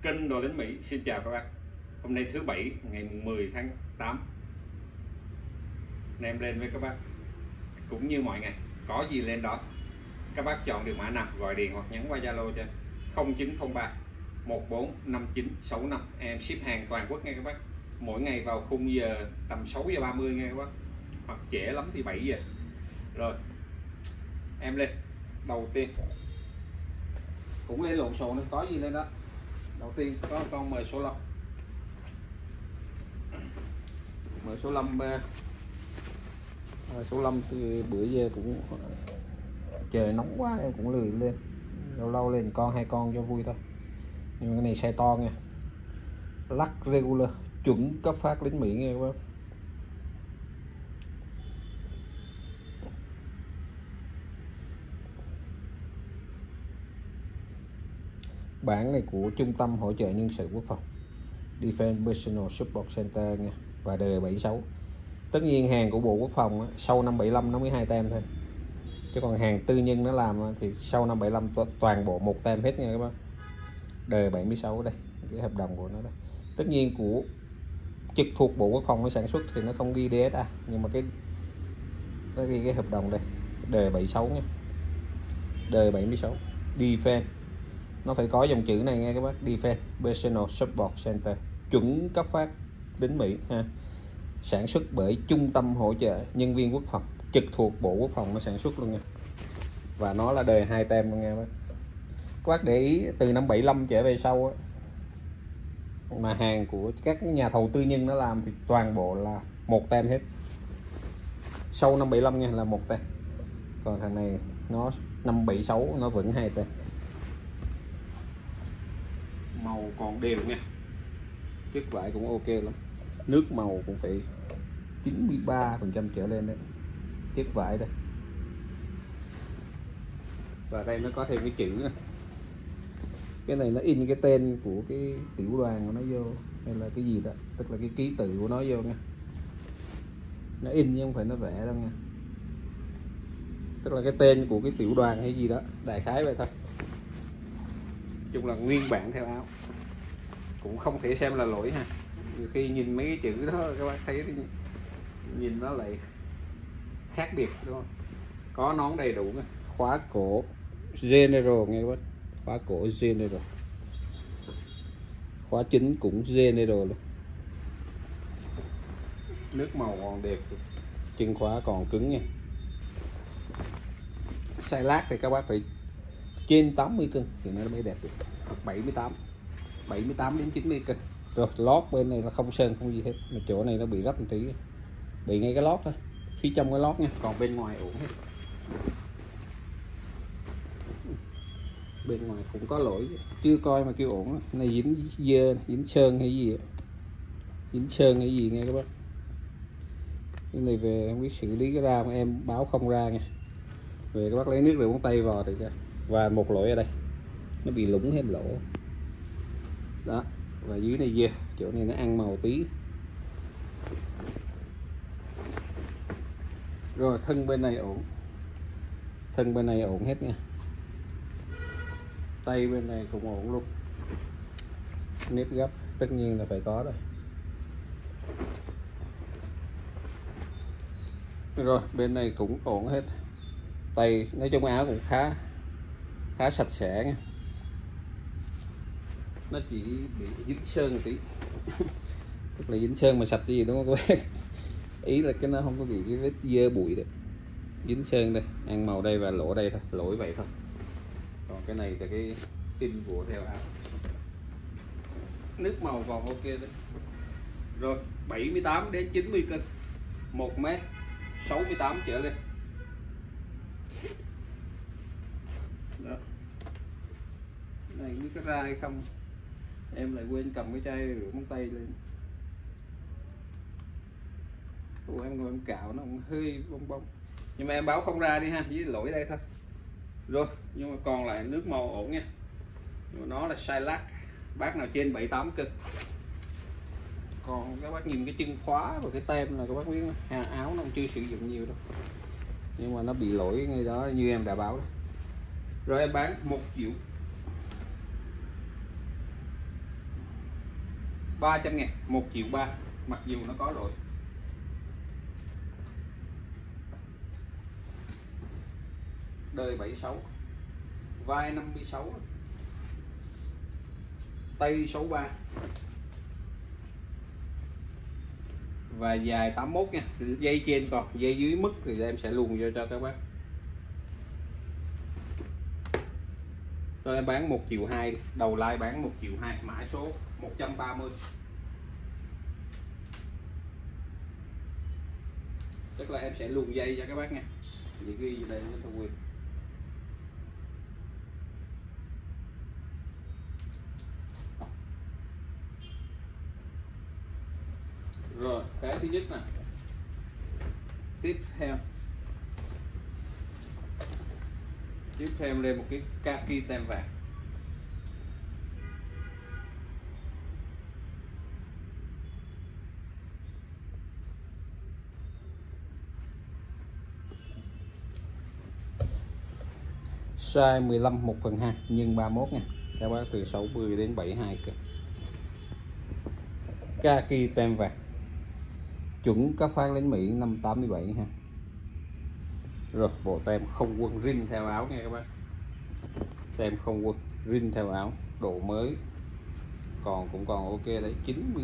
Kênh Đồ Lính Mỹ xin chào các bác. Hôm nay thứ Bảy ngày 10 tháng 8, em lên với các bác cũng như mọi ngày, có gì lên đó. Các bác chọn được mã nào gọi điện hoặc nhắn qua Zalo cho 0903 145965. Em ship hàng toàn quốc nghe các bác. Mỗi ngày vào khung giờ tầm 6 giờ 30 nghe các bác, hoặc trễ lắm thì 7 giờ. Rồi em lên. Đầu tiên cũng lên lộn xộn, có gì lên đó. Đầu tiên có con mời số 5. Mời số 5. Số 5 thì bữa giờ cũng trời nóng quá em cũng lười lên, lâu lâu lên con hai con cho vui thôi. Nhưng mà cái này size to nha, lắc regular chuẩn cấp phát lính Mỹ nghe các bác. Bản này của Trung tâm Hỗ trợ Nhân sự Quốc phòng Defense Personal Support Center nha, và đời76. Tất nhiên hàng của Bộ Quốc phòng á, sau năm 75 nó mới 2 tem thôi, chứ còn hàng tư nhân nó làm thì sau năm 75 toàn bộ 1 tem hết nha các bác. Đời 76 đây, cái hợp đồng của nó đây. Tất nhiên của trực thuộc Bộ Quốc phòng mới sản xuất thì nó không ghi DSA, nhưng mà nó ghi cái hợp đồng đây, đời 76 nha, đời 76 Defense. Nó phải có dòng chữ này nghe các bác, Defense Personal Support Center, chuẩn cấp phát lính Mỹ ha. Sản xuất bởi Trung tâm Hỗ trợ Nhân viên Quốc phòng, trực thuộc Bộ Quốc phòng nó sản xuất luôn nha. Và nó là đời 2 tem luôn nha bác. Các bác để ý từ năm 75 trở về sau á, mà hàng của các nhà thầu tư nhân nó làm thì toàn bộ là 1 tem hết. Sau năm 75 nha là 1 tem. Còn thằng này nó năm 76 nó vẫn 2 tem. Màu còn đều nha, chất vải cũng ok lắm, nước màu cũng phải 93% trở lên đấy, chất vải đây. Và đây nó có thêm cái chữ này. Cái này nó in cái tên của cái tiểu đoàn của nó vô, hay là cái gì đó, tức là cái ký tự của nó vô nha. Nó in chứ không phải nó vẽ đâu nha, tức là cái tên của cái tiểu đoàn hay gì đó, đại khái vậy thôi. Chung là nguyên bản theo áo, cũng không thể xem là lỗi ha. Nhiều khi nhìn mấy cái chữ đó các bác thấy thì nhìn nó lại khác biệt đúng không? Có nón đầy đủ nha. Khóa cổ General nghe các bác, khóa cổ General, khóa chính cũng General luôn. Nước màu còn đẹp, chân khóa còn cứng nha. Size lát thì các bác phải trên 80 cân thì nó mới đẹp được, hoặc 78 đến 90 cân. Rồi lót bên này là không sơn không gì hết, mà chỗ này nó bị rách một tí, bị ngay cái lót thôi, phía trong cái lót nha, còn bên ngoài ổn hết. Bên ngoài cũng có lỗi, chưa coi mà kêu ổn. Này dính dơ, dính sơn hay gì, dính sơn hay gì nghe các bác. Cái này về không biết xử lý cái ra mà em báo không ra nha. Về các bác lấy nước rửa móng tay vào thì ra. Và một lỗi ở đây, nó bị lủng hết lỗ đó, và dưới này dơ, chỗ này nó ăn màu tí. Rồi thân bên này ổn, thân bên này ổn hết nha, tay bên này cũng ổn luôn. Nếp gấp tất nhiên là phải có rồi. Rồi bên này cũng ổn hết, tay nói chung áo cũng khá sạch sẽ nha. Nó chỉ bị dính sơn một tí tức là dính sơn mà sạch gì đúng không các bác? Ý là cái nó không có bị cái vết dơ bụi đấy, dính sơn đây, ăn màu đây và lỗ đây thôi, lỗi vậy thôi. Còn cái này là cái in của theo áo, nước màu còn ok đấy. Rồi 78 đến 90 cân, 1m68 trở lên đó. Này biết có ra hay không, em lại quên cầm cái chai rửa móng tay lên. Ủa, em ngồi em cạo nó cũng hơi bong bong, nhưng mà em báo không ra đi ha, với lỗi đây thôi. Rồi nhưng mà còn lại nước màu ổn nha, nhưng mà nó là size lát, bác nào trên 78 cân. Còn các bác nhìn cái chân khóa và cái tem là các bác biết áo nó chưa sử dụng nhiều đâu, nhưng mà nó bị lỗi ngay đó như em đã báo đó. Rồi em bán 1 triệu 300.000, 1.300.000 mặc dù nó có rồi. Đời 76, vai 56, tay 63 và dài 81 nha. Dây trên còn, dây dưới mức thì em sẽ luồn vô cho các bác. Rồi em bán 1.200.000, đầu like bán 1.200.000, mã số 130. Tức là em sẽ luồn dây cho các bác nha. Thì ghi vô đây nó quên. Rồi, cái thứ nhất nè. Tiếp theo lên một cái kaki tem vàng. Size 15 1/2 nhân 31 nha. Các bác từ 60 đến 72 kg. Kaki tem vàng. Chuẩn cấp phát lính Mỹ năm 87 ha. Rồi bộ tem không quân rin theo áo nha các bác. Tem không quân rin theo áo, độ mới cũng còn ok đấy,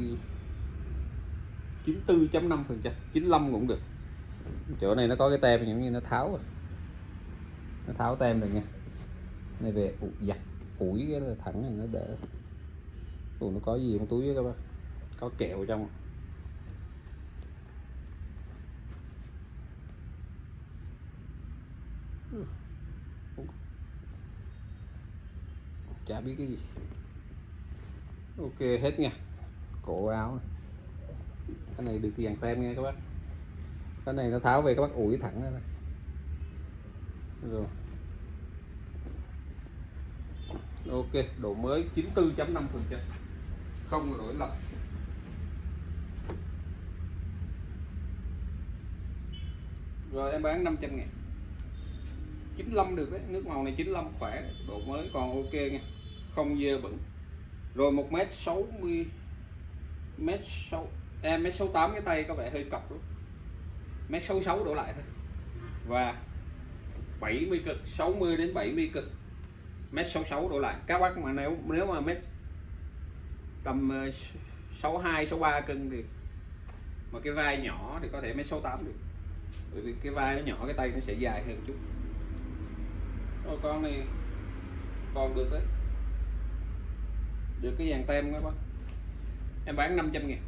94.5%, 95 cũng được. Chỗ này nó có cái tem giống như nó tháo rồi. Nó tháo tem rồi nha. Này về giặt ủi cái là thẳng này nó đỡ. Ủa, nó có gì trong túi với các bác? Có kẹo trong. Chả biết cái gì. Ok hết nha. Cổ áo này. Cái này được dàn tem nha các bác. Cái này nó tháo về các bác ủi thẳng ra đây. Rồi. Ok, độ mới 94.5%, không lỗi lầm. Rồi em bán 500.000, 95 được đấy, nước màu này 95 khỏe, độ mới còn ok nha, không dơ bẩn. Rồi 1m60, em 1m68, cái tay có vẻ hơi cọc luôn, 1m66 đổ lại thôi. Và 70 cực, 60 đến 70 cực, 1m66 đổ lại. Các bác mà nếu mà mét tầm 62 63 cân thì mà cái vai nhỏ thì có thể 1m68 được, bởi vì cái vai nó nhỏ, cái tay nó sẽ dài hơn chút. Con này còn được đấy, được cái dàn tem các bác. Em bán 500.000,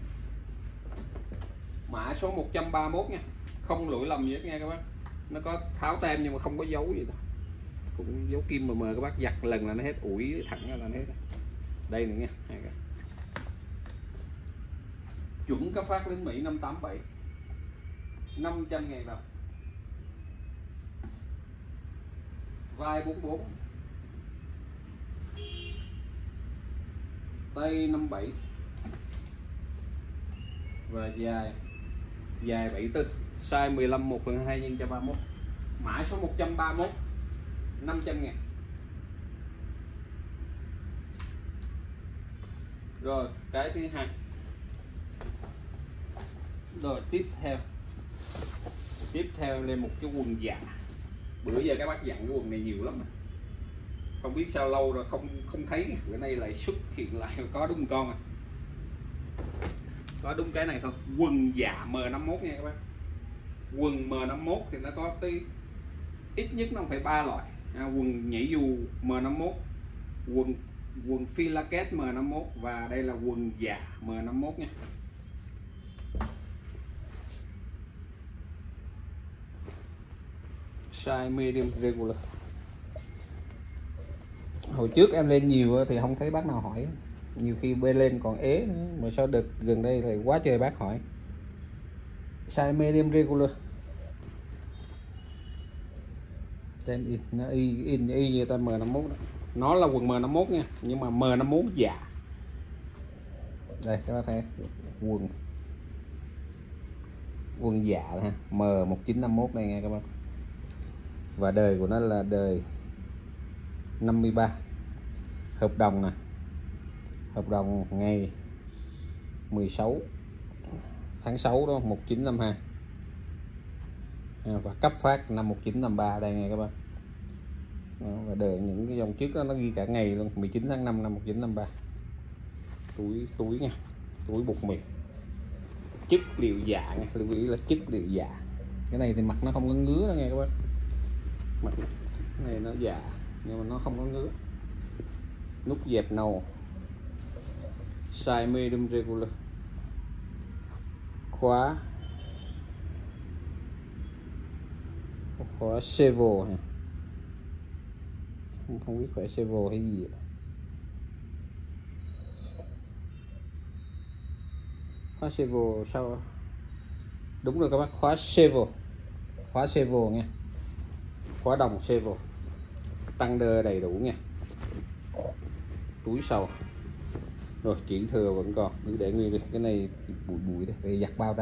mã số 131 nha, không lỗi lầm gì hết nha các bác. Nó có tháo tem nhưng mà không có dấu gì đâu, cũng dấu kim mờ các bác, giặt lần là nó hết, ủi thẳng là nó hết. Đây nữa nha, chuẩn cấp phát lính Mỹ 587, 500.000 đồng. Vai 44, tay 57 và dài 74, size 15 1/2 nhân cho 31, mã số 131, 500.000. Rồi cái thứ hai. Rồi tiếp theo lên một cái quần dạ. Bữa giờ các bác dặn cái quần này nhiều lắm mà không biết sao lâu rồi không thấy, bữa nay lại xuất hiện lại, có đúng con à, có đúng cái này thôi. Quần dạ M51 nha các bác. Quần M51 thì nó có tới ít nhất nó phải 3 loại. Quần nhảy dù M51, quần philaket M51 và đây là quần dạ M51 nha. Size medium regular. Hồi trước em lên nhiều thì không thấy bác nào hỏi, nhiều khi bê lên còn ế nữa, mà sao được gần đây thì quá trời bác hỏi. Size medium regular, tem in nó y như tem M51 đó. Nó là quần M51 nha, nhưng mà M51 dạ. Đây các bác thấy quần dạ ha, M1951 đây nha các bác. Và đời của nó là đời 53. Hợp đồng nè, hợp đồng ngày 16 tháng 6 đó 1952 và cấp phát năm 1953 đây nghe các bác. Đó, và đợi những cái dòng trước đó nó ghi cả ngày luôn, 19 tháng 5 năm 1953. Túi nha, túi bột mì chất liệu dạ nha, lưu ý là chất liệu dạ. Cái này thì mặt nó không có ngứa đâu nghe các bác, mặt này nó dạ nhưng mà nó không có ngứa. Nút dẹp nâu size medium regular, khóa servo ha, không biết phải servo hay gì. Khóa servo sao? Đúng rồi các bác, khóa servo nha, khóa đồng servo, tăng đơ đầy đủ nha. Túi sau rồi, chỉ thừa vẫn còn, cứ để nguyên đi. Cái này thì bụi đây, để giặt bao ra.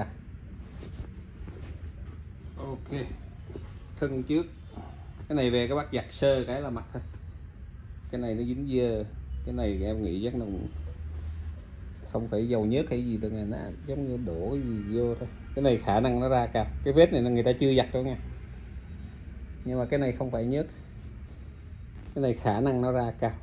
Ok, thân trước cái này về các bác giặt sơ cái là mặt thôi. Cái này nó dính dơ, cái này em nghĩ chắc nó không phải dầu nhớt hay gì đâu nha, nó giống như đổ cái gì vô thôi. Cái này khả năng nó ra cao, cái vết này người ta chưa giặt đâu nha, nhưng mà cái này không phải nhớt, cái này khả năng nó ra cao.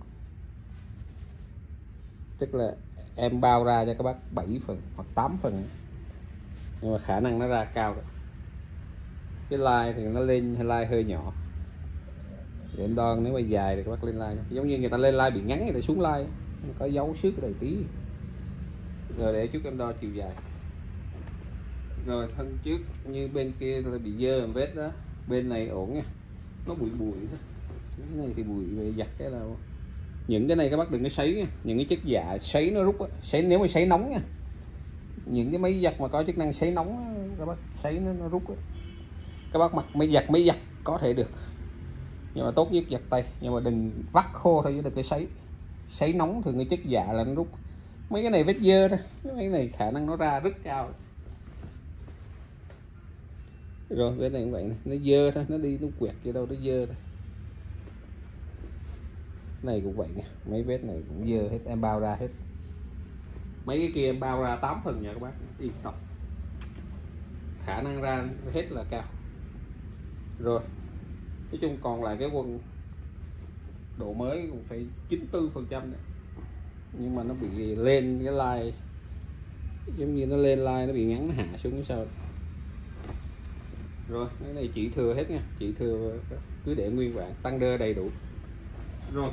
Tức là em bao ra cho các bác 7 phần hoặc 8 phần, nhưng mà khả năng nó ra cao rồi. Cái line thì nó lên line hơi nhỏ, để em đo nếu mà dài thì các bác lên line, giống như người ta lên line bị ngắn người ta xuống line, có dấu xước đầy tí. Rồi để chút em đo chiều dài. Rồi thân trước như bên kia là bị dơ vết đó, bên này ổn nha, nó bụi thôi. Cái này thì bụi về giặt cái là những cái này các bác đừng có sấy nha, những cái chất dạ sấy nó rút á, sấy nếu mà sấy nóng nha, những cái máy giặt mà có chức năng sấy nóng các bác sấy nó rút á. Các bác mặc máy giặt có thể được, nhưng mà tốt nhất giặt tay, nhưng mà đừng vắt khô thôi chứ đừng cái sấy nóng thường cái chất dạ là nó rút. Mấy cái này vết dơ thôi, mấy cái này khả năng nó ra rất cao. Rồi bên này cũng vậy này, nó dơ thôi, nó đi nó quẹt vậy đâu, nó dơ thôi. Này cũng vậy nha, mấy vết này cũng dơ hết, em bao ra hết. Mấy cái kia em bao ra 8 phần nha các bác, yên tâm, khả năng ra hết là cao. Rồi nói chung còn lại cái quần độ mới cũng phải 94% đấy, nhưng mà nó bị lên cái line, giống như nó lên line nó bị ngắn, nó hạ xuống cái sao. Rồi cái này chỉ thừa hết nha, chỉ thừa cứ để nguyên bản, tăng đơ đầy đủ. Rồi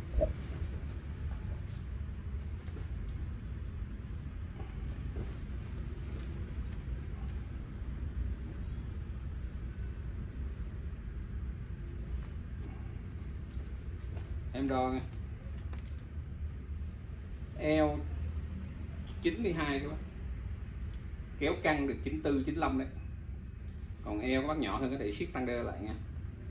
em đo nha, eo 92 các bác, kéo căng được 94 95 đấy, còn eo các bác nhỏ hơn có thể siết tăng đơ lại nha.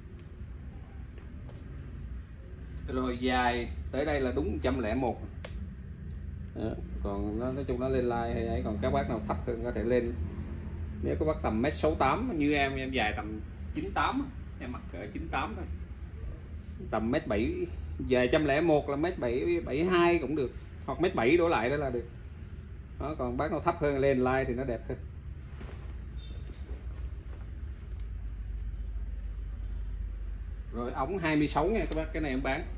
Rồi dài tới đây là đúng 101. Đó, còn nó nói chung nó lên line hay ấy, còn các bác nào thấp hơn có thể lên, nếu các bác tầm 1m68 như em dài tầm 98, em mặc cỡ 98 thôi, tầm 1m7, dài 101 là 1m72 cũng được, hoặc 1m7 đổ lại đó là được. Đó, còn bác nào thấp hơn lên line thì nó đẹp hơn. Rồi ống 26 nha các bác, cái này em bán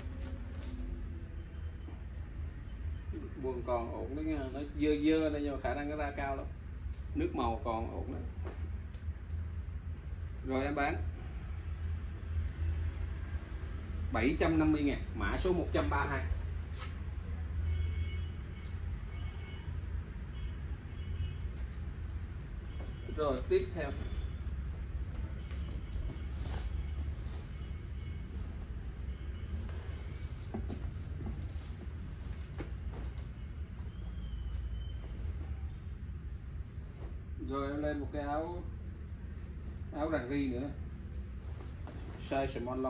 quần còn ổn đó nha, nó dơ đây nhưng mà khả năng nó ra cao lắm, nước màu còn ổn đó. Rồi em bán 750.000, mã số 132. Rồi tiếp theo rồi em lên một cái áo rằn ri nữa, size small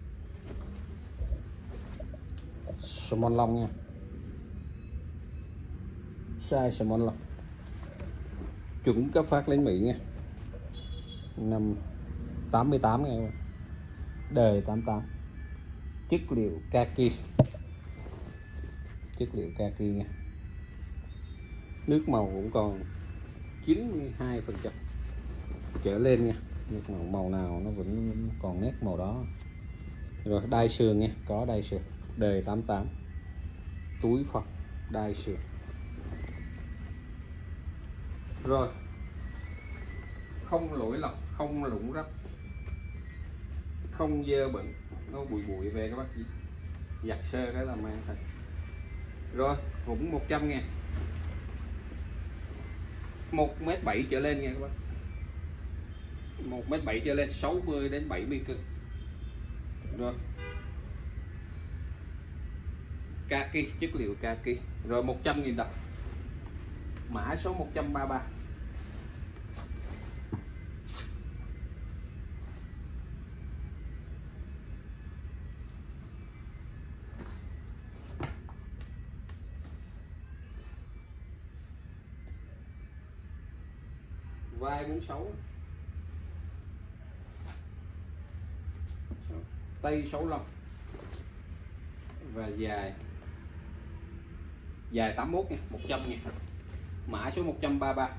long nha, size small long, chuẩn cấp phát lên Mỹ nha, năm 88 nha, đời 88, chất liệu kaki nha. Nước màu cũng còn 92% trở lên nha. Nước màu nào nó vẫn còn nét màu đó. Rồi đai sườn nha, có đai sườn đời 88, túi phòng đai sườn. Rồi không lỗi lọc, không lủng rách, không dơ bẩn, nó bụi bụi về các bác chỉ giặt sơ cái là mang thôi. Rồi cũng 100.000, 1m7 trở lên nha các bác, 1m7 trở lên, 60 đến 70 cân. Rồi kaki, chất liệu kaki. Rồi 100.000 đồng, mã số 133. Vai 46, tay 65 và dài 81 nha, 100 nha, mã số 133.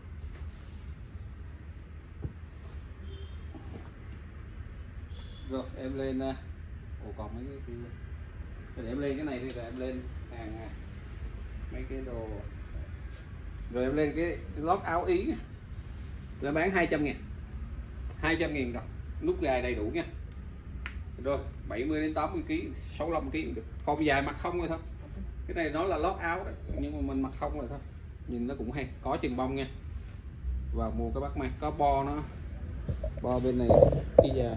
Rồi em lên còn mấy cái kia, rồi em lên cái này đi, rồi em lên hàng mấy cái đồ, rồi em lên cái lót áo Ý là bán 200.000, 200.000 đồng, nút gài đầy đủ nha. Rồi 70 đến 80 kg, 65 kg cũng được, form dài mặc không rồi thôi. Cái này nó là lót áo đấy, nhưng mà mình mặc không rồi thôi, nhìn nó cũng hay, có chừng bông nha. Và mua cái bắt mang có bo, nó bo bên này cái da,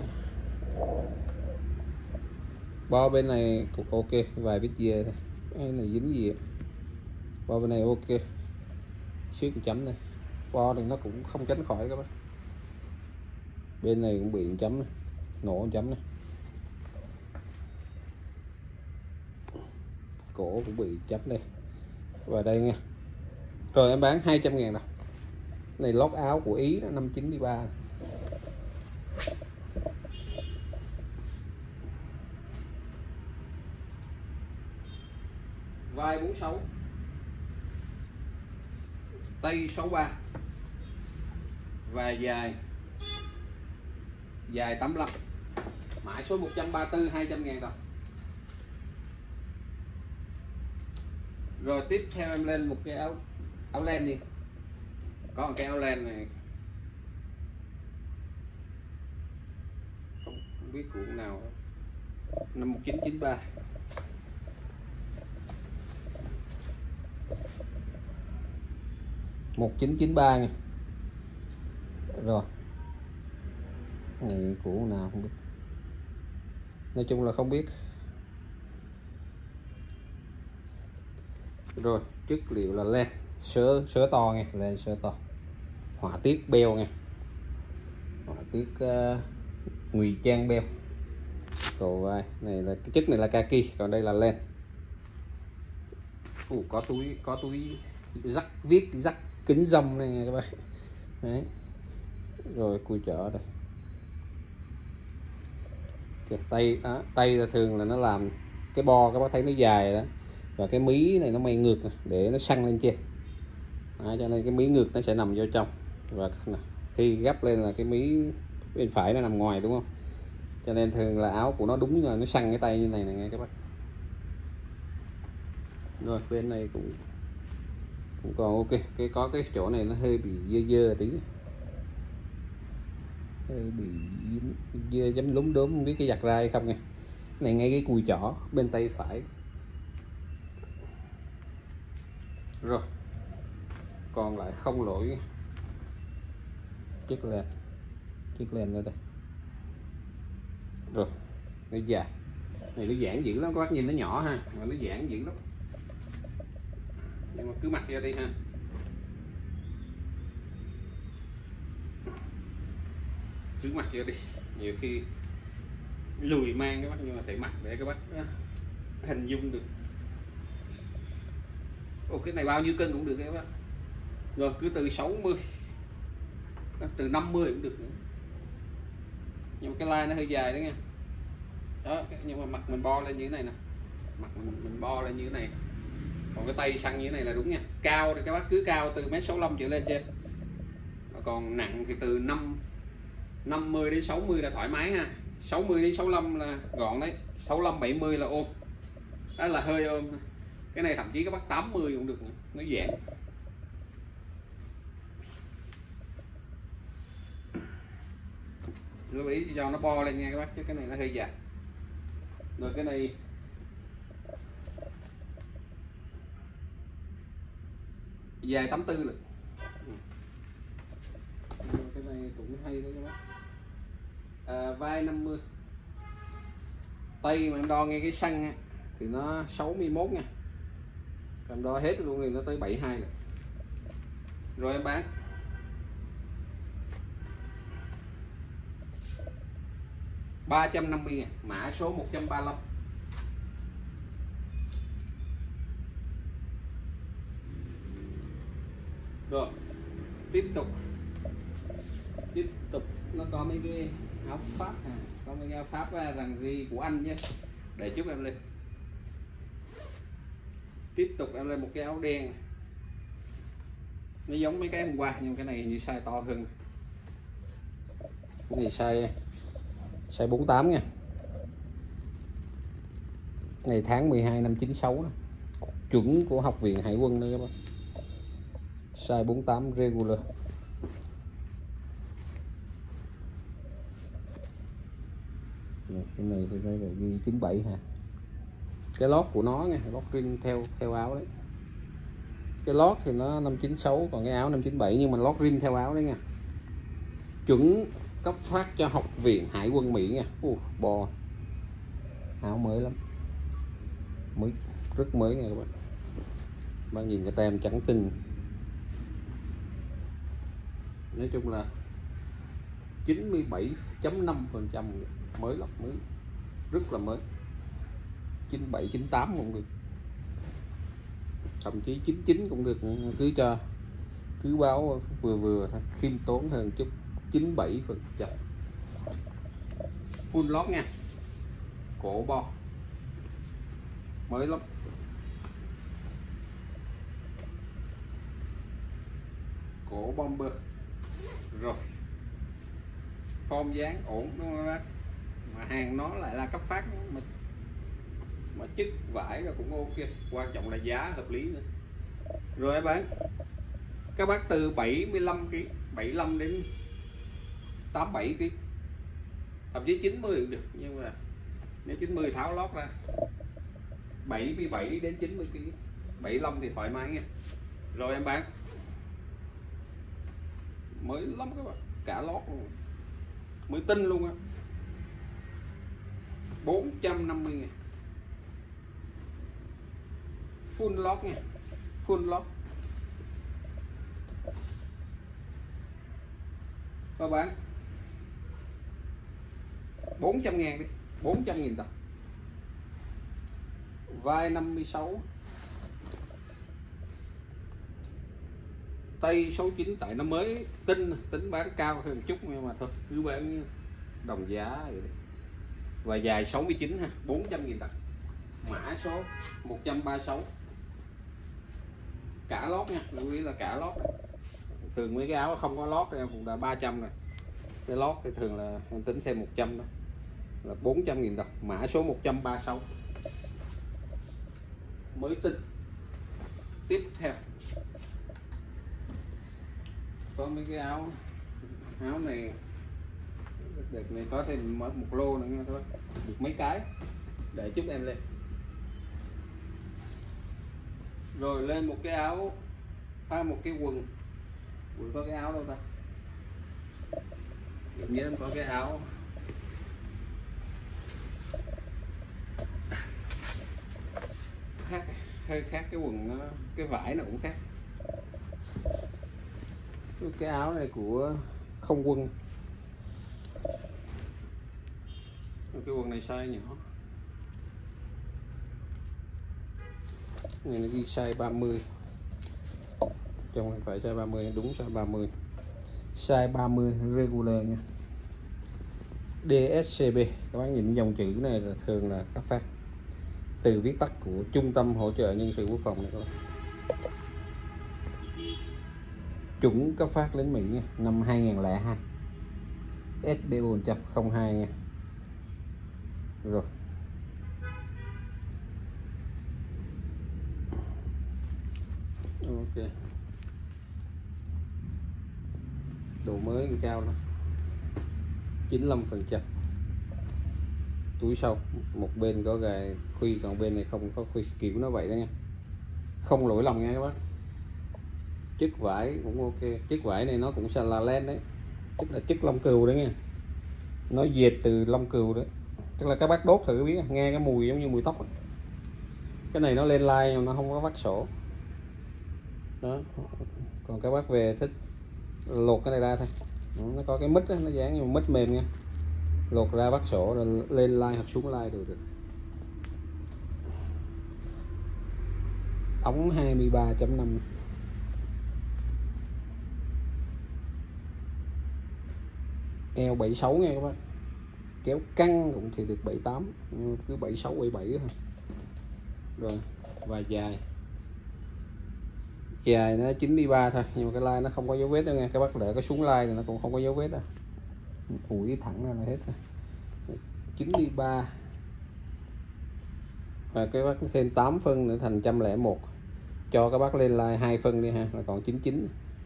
bo bên này cũng ok, vài vết dê thôi, cái này dính gì vậy? Bo bên này ok, xíu chấm này, bo thì nó cũng không tránh khỏi các bác. Bên này cũng bị chấm này, nổ chấm này, cổ cũng bị chấm đây và đây nha. Rồi em bán 200.000 đồng. Này lót áo của Ý đó, 593. Vai 46, tay 63 và dài 85, mã số 134, 200.000 đồng. Rồi tiếp theo em lên một cái áo len đi, có một cái áo len này không biết của nào, năm 1993, nha. Rồi này của nào không biết, nói chung là không biết. Rồi chất liệu là len sớ to nha, len sớ to, họa tiết beo nha, họa tiết ngụy trang beo. Cầu vai này là cái chất này là kaki, còn đây là len. Có túi rắc, viết rắc kính râm này nha các bạn. Đấy. Rồi cùi chợ đây. Tay tay là thường là nó làm cái bo, các bác thấy nó dài đó, và cái mí này nó may ngược để nó săn lên trên đó, cho nên cái mí ngược nó sẽ nằm vô trong, và khi gấp lên là cái mí bên phải nó nằm ngoài, đúng không? Cho nên thường là áo của nó đúng là nó săn cái tay như này nghe các bác. Rồi bên này cũng còn ok, có cái chỗ này nó hơi bị dơ tí, hơi bị dơ chấm lúm đốm, không biết cái giặt ra hay không nha. Này ngay cái cùi chỏ bên tay phải. Rồi còn lại không lỗi chiếc len ở đây. Rồi nó dài này, nó giãn dữ lắm các bác, nhìn nó nhỏ ha, mà nó giãn dữ lắm, nhưng mà cứ mặc ra đi ha. Cứ mặc ra đi, nhiều khi lùi mang các bác, nhưng mà phải mặc để các bác hình dung được. Ồ, cái này bao nhiêu cân cũng được các bác. Rồi cứ từ 60, từ 50 cũng được nữa. Nhưng mà cái line nó hơi dài đó nha. Đó, nhưng mà mặt mình bo lên như thế này nè, mặt mình bo lên như thế này, Còn cái tay săn như thế này là đúng nha. Cao thì các bác cứ cao từ 1m65 trở lên cho em. Còn nặng thì từ 50 đến 60 là thoải mái ha. 60 đến 65 là gọn đấy. 65 70 là ôm. Đó là hơi ôm. Cái này thậm chí các bác 80 cũng được nữa. Nó giãn. Lưu ý cho nó bo lên nha các bác, chứ cái này nó hơi dài. Rồi cái này dài 84 lực. Cái này cũng hay đấy các bác. Vai 50. Tay mà em đo nghe cái xăng thì nó 61 nha. Còn đo hết luôn thì nó tới 72 rồi. Rồi em bán 350.000, mã số 135. Rồi tiếp tục nó có mấy cái áo Pháp có mấy cái áo Pháp rằng ri của Anh nhé, để chút em lên. Tiếp tục em lên một cái áo đen, nó giống mấy cái hôm qua nhưng cái này như size to hơn. Cái này size 48 nha. Này tháng 12 năm 96 đó. Chuẩn của Học viện Hải quân đây các bạn. Size 48 regular. Cái này thì đây là ghi 97 ha. Cái lót của nó nha, lót rin theo áo đấy. Cái lót thì nó 596, còn cái áo 597, nhưng mà lót rin theo áo đấy nha. Chuẩn cấp phát cho Học viện Hải quân Mỹ nha. Bò áo mới lắm, mới rất mới nha các bạn. Bạn nhìn cái tem trắng tinh. Nói chung là 97.5% mới lắm, mới rất là mới. 97 98 cũng được, thậm chí 99 cũng được, cứ báo vừa thôi, khiêm tốn hơn chút. 97% full lót nha, cổ bo mới lắm. Cổ bomber rồi, form dáng ổn đúng không các bác, mà hàng nó lại là cấp phát mà chất vải là cũng ok, quan trọng là giá hợp lý nữa. Rồi em bán các bác từ 75 kg, 75 đến 87 kg, thậm chí 90 cũng được, nhưng mà nếu 90 tháo lót ra, 77 đến 90 kg, 75 thì thoải mái nha. Rồi em bán mới lắm các bạn, cả lót luôn, mới tinh luôn á, 450.000, full lót nha, full lót. Các bạn 400.000 đi, 400.000 đồng. Vai 56, tay số 9, tại nó mới tính bán cao hơn chút, nhưng mà thôi cứ bán đồng giá vậy. Và dài 69 ha, 400.000 đồng, mã số 136. Cả lót nha, lưu ý là cả lót. Thường mấy cái áo không có lót em cũng đã 300 rồi, cái lót thì thường là em tính thêm 100 đó, là 400.000 đồng, mã số 136, mới tinh. Tiếp theo có mấy cái áo này, đợt này có thêm một lô nữa nha các bác, được mấy cái, để chút em lên. Rồi lên một cái áo, một cái quần có cái áo đâu ta, tự nhiên em có cái áo khác, hơi khác, cái quần nó, cái vải nó cũng khác. Cái áo này của không quân, cái quần này size nhỏ, này nó ghi size 30, trong không phải size 30, đúng size 30, size 30 regular nha, DSCB. Các bạn nhìn dòng chữ này là thường là cấp phát, từ viết tắt của Trung tâm Hỗ trợ Nhân sự Quốc phòng này các bạn. Chuẩn cấp phát lính Mỹ nha, năm 2002, SB 402 nha. Rồi ok, độ mới cao lắm, 95%. Túi sau một bên có gài khuy, còn bên này không có khuy, kiểu nó vậy đó nha, không lỗi lầm nha các bác. Chất vải cũng ok, chất vải này nó cũng Salalet đấy, tức là chất lông cừu đấy nha, nó dệt từ lông cừu đấy, tức là các bác đốt thử biết, nghe cái mùi giống như mùi tóc ấy. Cái này nó lên like nhưng nó không có vắt sổ đó, còn các bác về thích lột cái này ra thôi, nó có cái mít đó, nó dáng như mít mềm nha, lột ra vắt sổ rồi lên like hoặc xuống like được. Ống 23.5, eo 76 nha các bác, kéo căng cũng thì được 78, cứ 76 77 thôi. Rồi và dài nó 93 thôi, nhưng mà cái line nó không có dấu vết đâu nha các bác, để cái xuống line thì nó cũng không có dấu vết đâu, ủi thẳng ra là hết rồi. 93 và cái bác thêm 8 phân nữa thành 101, cho các bác lên like 2 phân đi ha, là còn 99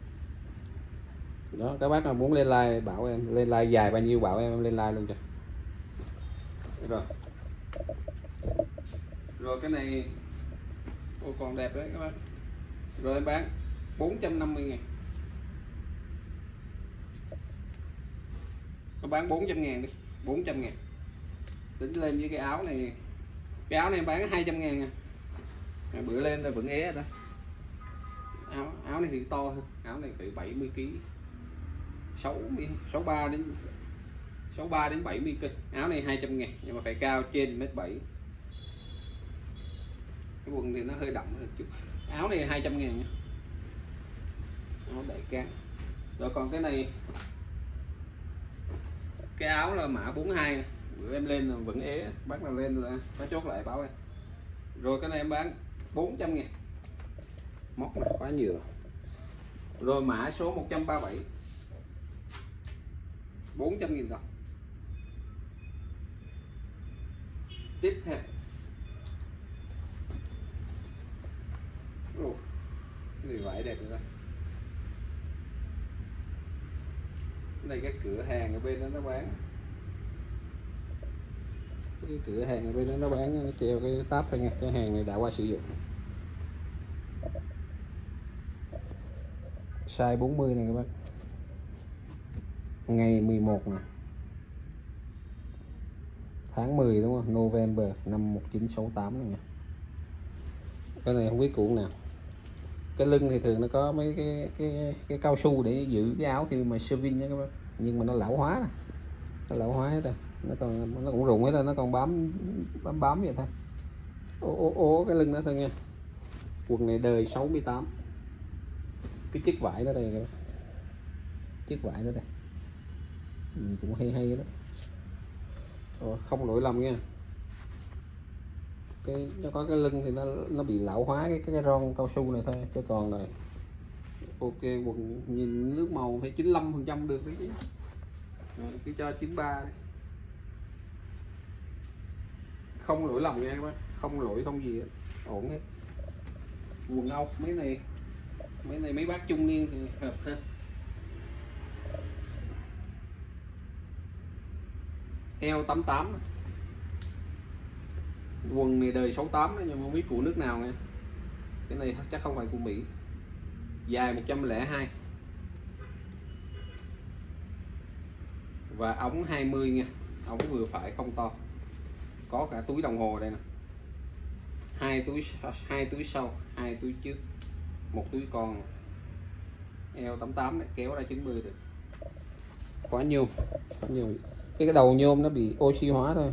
đó. Các bác nào muốn lên like bảo em, lên like dài bao nhiêu bảo em lên like luôn cho. Rồi cái này còn đẹp đấy các bác. Rồi em bán 450.000, nó bán 400.000 đi, 400.000 tính lên với cái áo này. Cái áo này em bán 200.000 nha, bữa lên là vẫn ế rồi đó. Áo này thì to hơn, áo này phải 70 kg, 63 đến 70 cân. Áo này 200.000 nhưng mà phải cao trên 1m7. Cái quần thì nó hơi đậm hơn chút. Áo này 200.000 nha, áo đại cán. Rồi còn cái này, cái áo là mã 42, bữa em lên là vẫn ế, bác nào lên là nó chốt lại báo em. Rồi cái này em bán 400.000, móc này khóa nhựa. Rồi mã số 137, 400.000 đồng. Tiếp theo cái này vải đẹp rồi đó. Đây cái cửa hàng ở bên đó nó bán, cái cửa hàng ở bên đó nó bán, nó treo cái tab thôi nha, cái hàng này đã qua sử dụng. Size 40 này các bác, ngày 11 nè, tháng 10 đúng không, November năm 1968 này nha. Cái này không biết cuộn nào. Cái lưng thì thường nó có mấy cái cao su để giữ cái áo khi mà sơ vin nha các bác, nhưng mà nó lão hóa nè, nó lão hóa hết rồi, nó cũng rụng hết rồi, nó còn bám vậy thôi. Cái lưng đó thôi nha. Quần này đời 68, cái chiếc vải đó đây các bác, chiếc vải đó đây nhìn cũng hay đó. Không lỗi lầm nha, nó có cái lưng thì nó bị lão hóa cái ron cao su này thôi, chứ còn này ok. Quần nhìn nước màu phải 95% được đấy chứ. Rồi, cứ cho 93 đi. Không lỗi lầm nha các bác, không lỗi không gì hết, ổn hết. Quần âu mấy này mấy bác trung niên thì hợp hơn. Eo 88, quần này đời 68 nhưng mà không biết của nước nào nha, cái này chắc không phải của Mỹ. Dài 102 và ống 20 nha, ống vừa phải không to, có cả túi đồng hồ đây nè, hai túi sau, hai túi trước, một túi con. Eo 88 đấy, kéo ra 90 được. Quá nhôm, cái đầu nhôm nó bị oxy hóa thôi,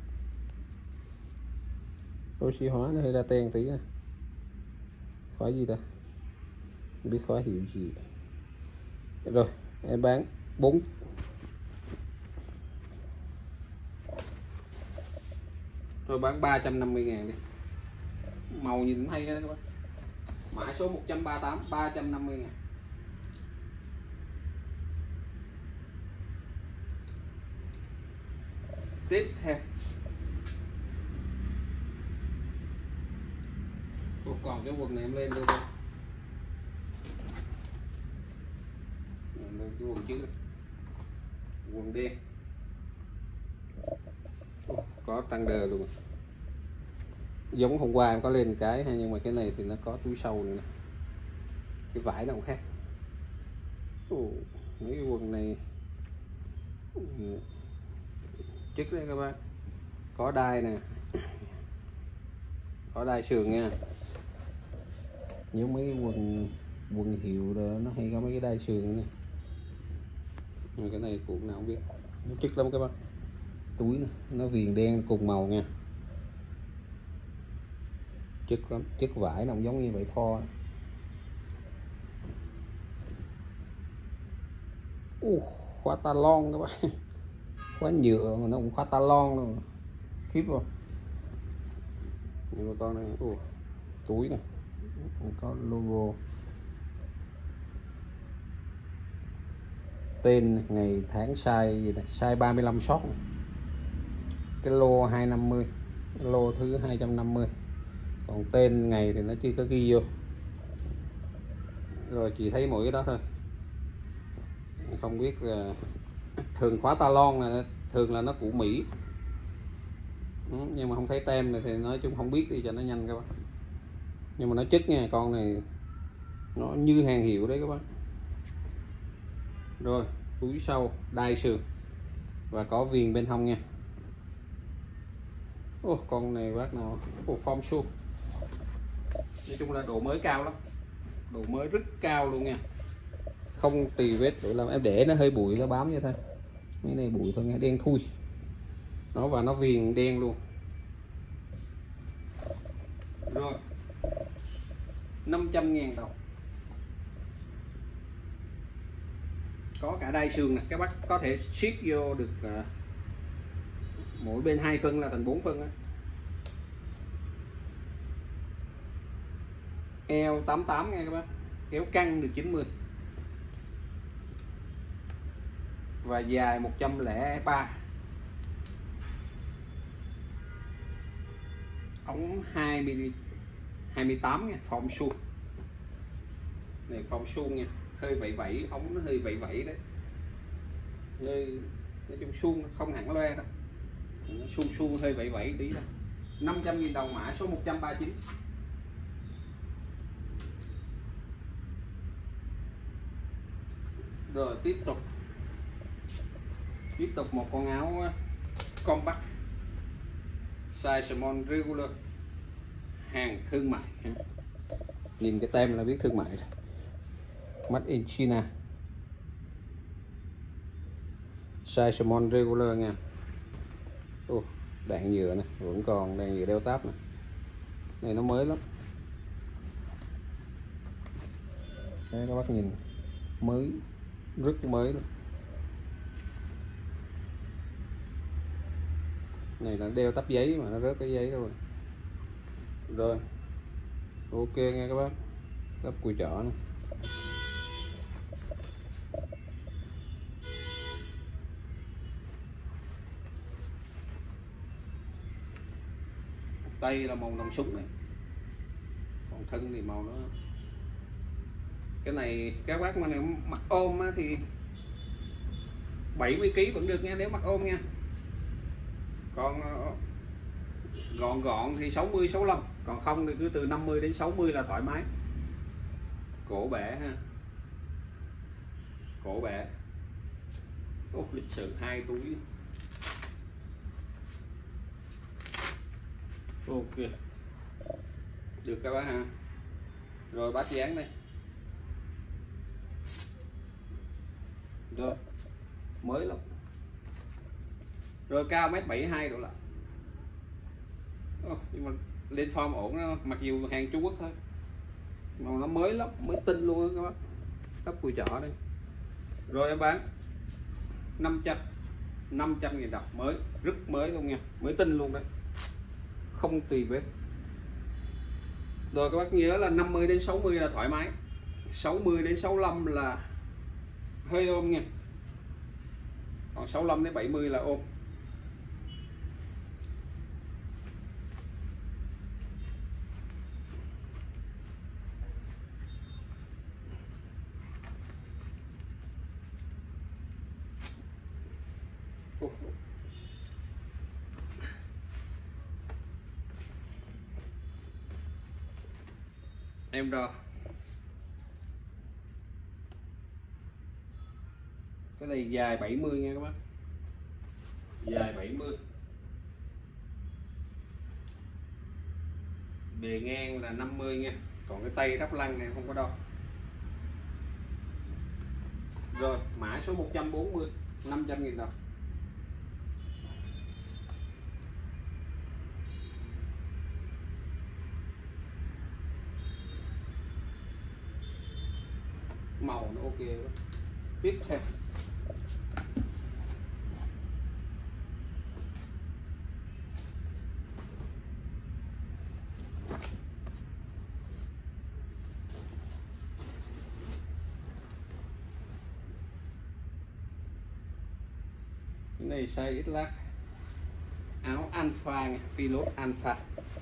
oxy hóa nó hơi ra ten tí. Khóa gì ta, không biết khóa hiệu gì. Rồi em bán 4, rồi bán 350.000 đi. Màu nhìn hay đó các bác. Mã số 138, 350 ngàn. Tiếp theo còn cái quần này em lên luôn thôi. Lên cái quần trước, quần đen có tăng đờ luôn, giống hôm qua em có lên cái hay, nhưng mà cái này thì nó có túi sâu nữa nè, cái vải nó cũng khác. Mấy cái quần này chức đấy các bác, có đai nè, có đai sườn nha. Giống mấy quần hiệu rồi nó hay có mấy cái đai sườn này. Nhưng cái này cuộn nào không biết, nó chất lắm các bác. Túi này, nó viền đen cùng màu nha, chất lắm, chất vải nó giống như vậy pho. Khóa talon các bác, khóa nhựa mà nó cũng khóa talon luôn, khiếp không. Nhưng mà con này túi này có logo, tên, ngày tháng size gì này, size 35 short, cái lô 250, cái lô thứ 250, còn tên ngày thì nó chưa có ghi vô. Rồi chỉ thấy mỗi cái đó thôi, không biết là thường khóa talon này thường là nó của Mỹ, nhưng mà không thấy tem này thì nói chung không biết đi cho nó nhanh các bác. Nhưng mà nó chất nha, con này nó như hàng hiệu đấy các bác. Rồi túi sau đai sườn và có viền bên hông nha. Con này bác nào form shoe, nói chung là độ mới cao lắm, độ mới rất cao luôn nha, không tì vết đổi làm. Em để nó hơi bụi nó bám như thế, mấy này bụi thôi nghe, đen thui nó, và nó viền đen luôn. Rồi 500.000 đồng, có cả đai sườn này các bác, có thể siết vô được mỗi bên 2 phân là thành 4 phân á. Eo 88 nha các bác, kéo căng được 90 và dài 103, ống 28 nha, form suông này, form suông nha, hơi vẫy vẫy, ống nó hơi vẫy vẫy đấy, hơi nói chung suông không hẳn loe đâu, nó suông suông hơi vẫy vẫy tí đó. 500.000 đồng, mã số 139. Rồi tiếp tục một con áo compact size small regular, hàng thương mại, nhìn cái tem là biết thương mại rồi. Made in China, size small regular nha. Đạn nhựa này vẫn còn, đạn nhựa đeo táp này, này nó mới lắm đấy các bác nhìn, mới, rất mới luôn. Này là đeo tắp giấy mà nó rớt cái giấy rồi. Rồi ok nghe các bác, lắp cùi chỏ này. Tay là màu nòng súng này, còn thân thì màu nó, cái này các bác mà nếu mặc ôm thì 70 kg vẫn được nha, nếu mặc ôm nha. Còn gọn thì 60 65, còn không thì cứ từ 50 đến 60 là thoải mái. Cổ bẻ ha, cổ bẻ, lịch sự 2 túi. Ok được các bác ha. Rồi bát dán đây, rồi mới lắm. Rồi cao 1m72 độ lại, nhưng mà lên form ổn đó, mặc dù hàng Trung Quốc thôi mà nó mới lắm, mới tinh luôn đó các bác, cấp cùi chỏ đây. Rồi em bán 500.000 đồng, mới, rất mới luôn nha, mới tinh luôn đấy, không tùy vết. Rồi các bác nhớ là 50 đến 60 là thoải mái, 60 đến 65 là hơi ôm nha, còn 65 đến 70 là ôm. Em đo cái này dài 70 nha các bác, dài 70, bề ngang là 50 nha, còn cái tay ráp lăng này không có đo. Rồi mã số 140, 500.000 đồng. Màu nó ok đó. Tiếp theo cái này size ít lắc, áo Alpha nha, Pilot Alpha,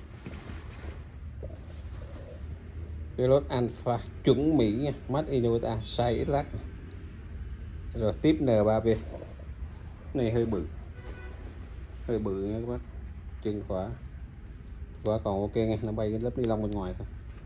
Pilot Alpha chuẩn Mỹ nha, Made in USA, size ít lắc. Rồi tiếp N3B, này hơi bự nha các bác, chân khóa còn ok nha, nó bay cái lớp ni lông bên ngoài thôi.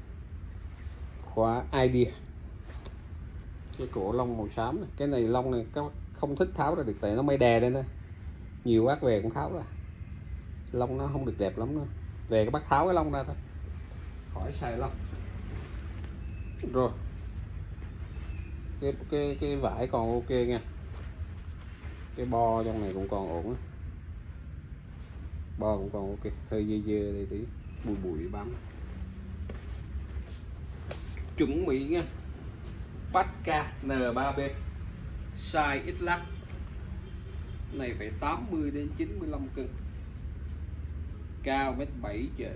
Khóa ID, cái cổ lông màu xám này. Cái này lông này các bác không thích tháo ra được tại nó may đè lên thôi, nhiều bác về cũng tháo ra, lông nó không được đẹp lắm nữa, về các bác tháo cái lông ra thôi, khỏi xài lông. Rồi cái vải còn ok nha, cái bo trong này cũng còn ổn, bo cũng còn ok, hơi dơ đây tí, bụi bám, chuẩn Mỹ nha, Pacca N3B, size ít lắc, này phải 80 đến 95 cân, cao 1m7 trở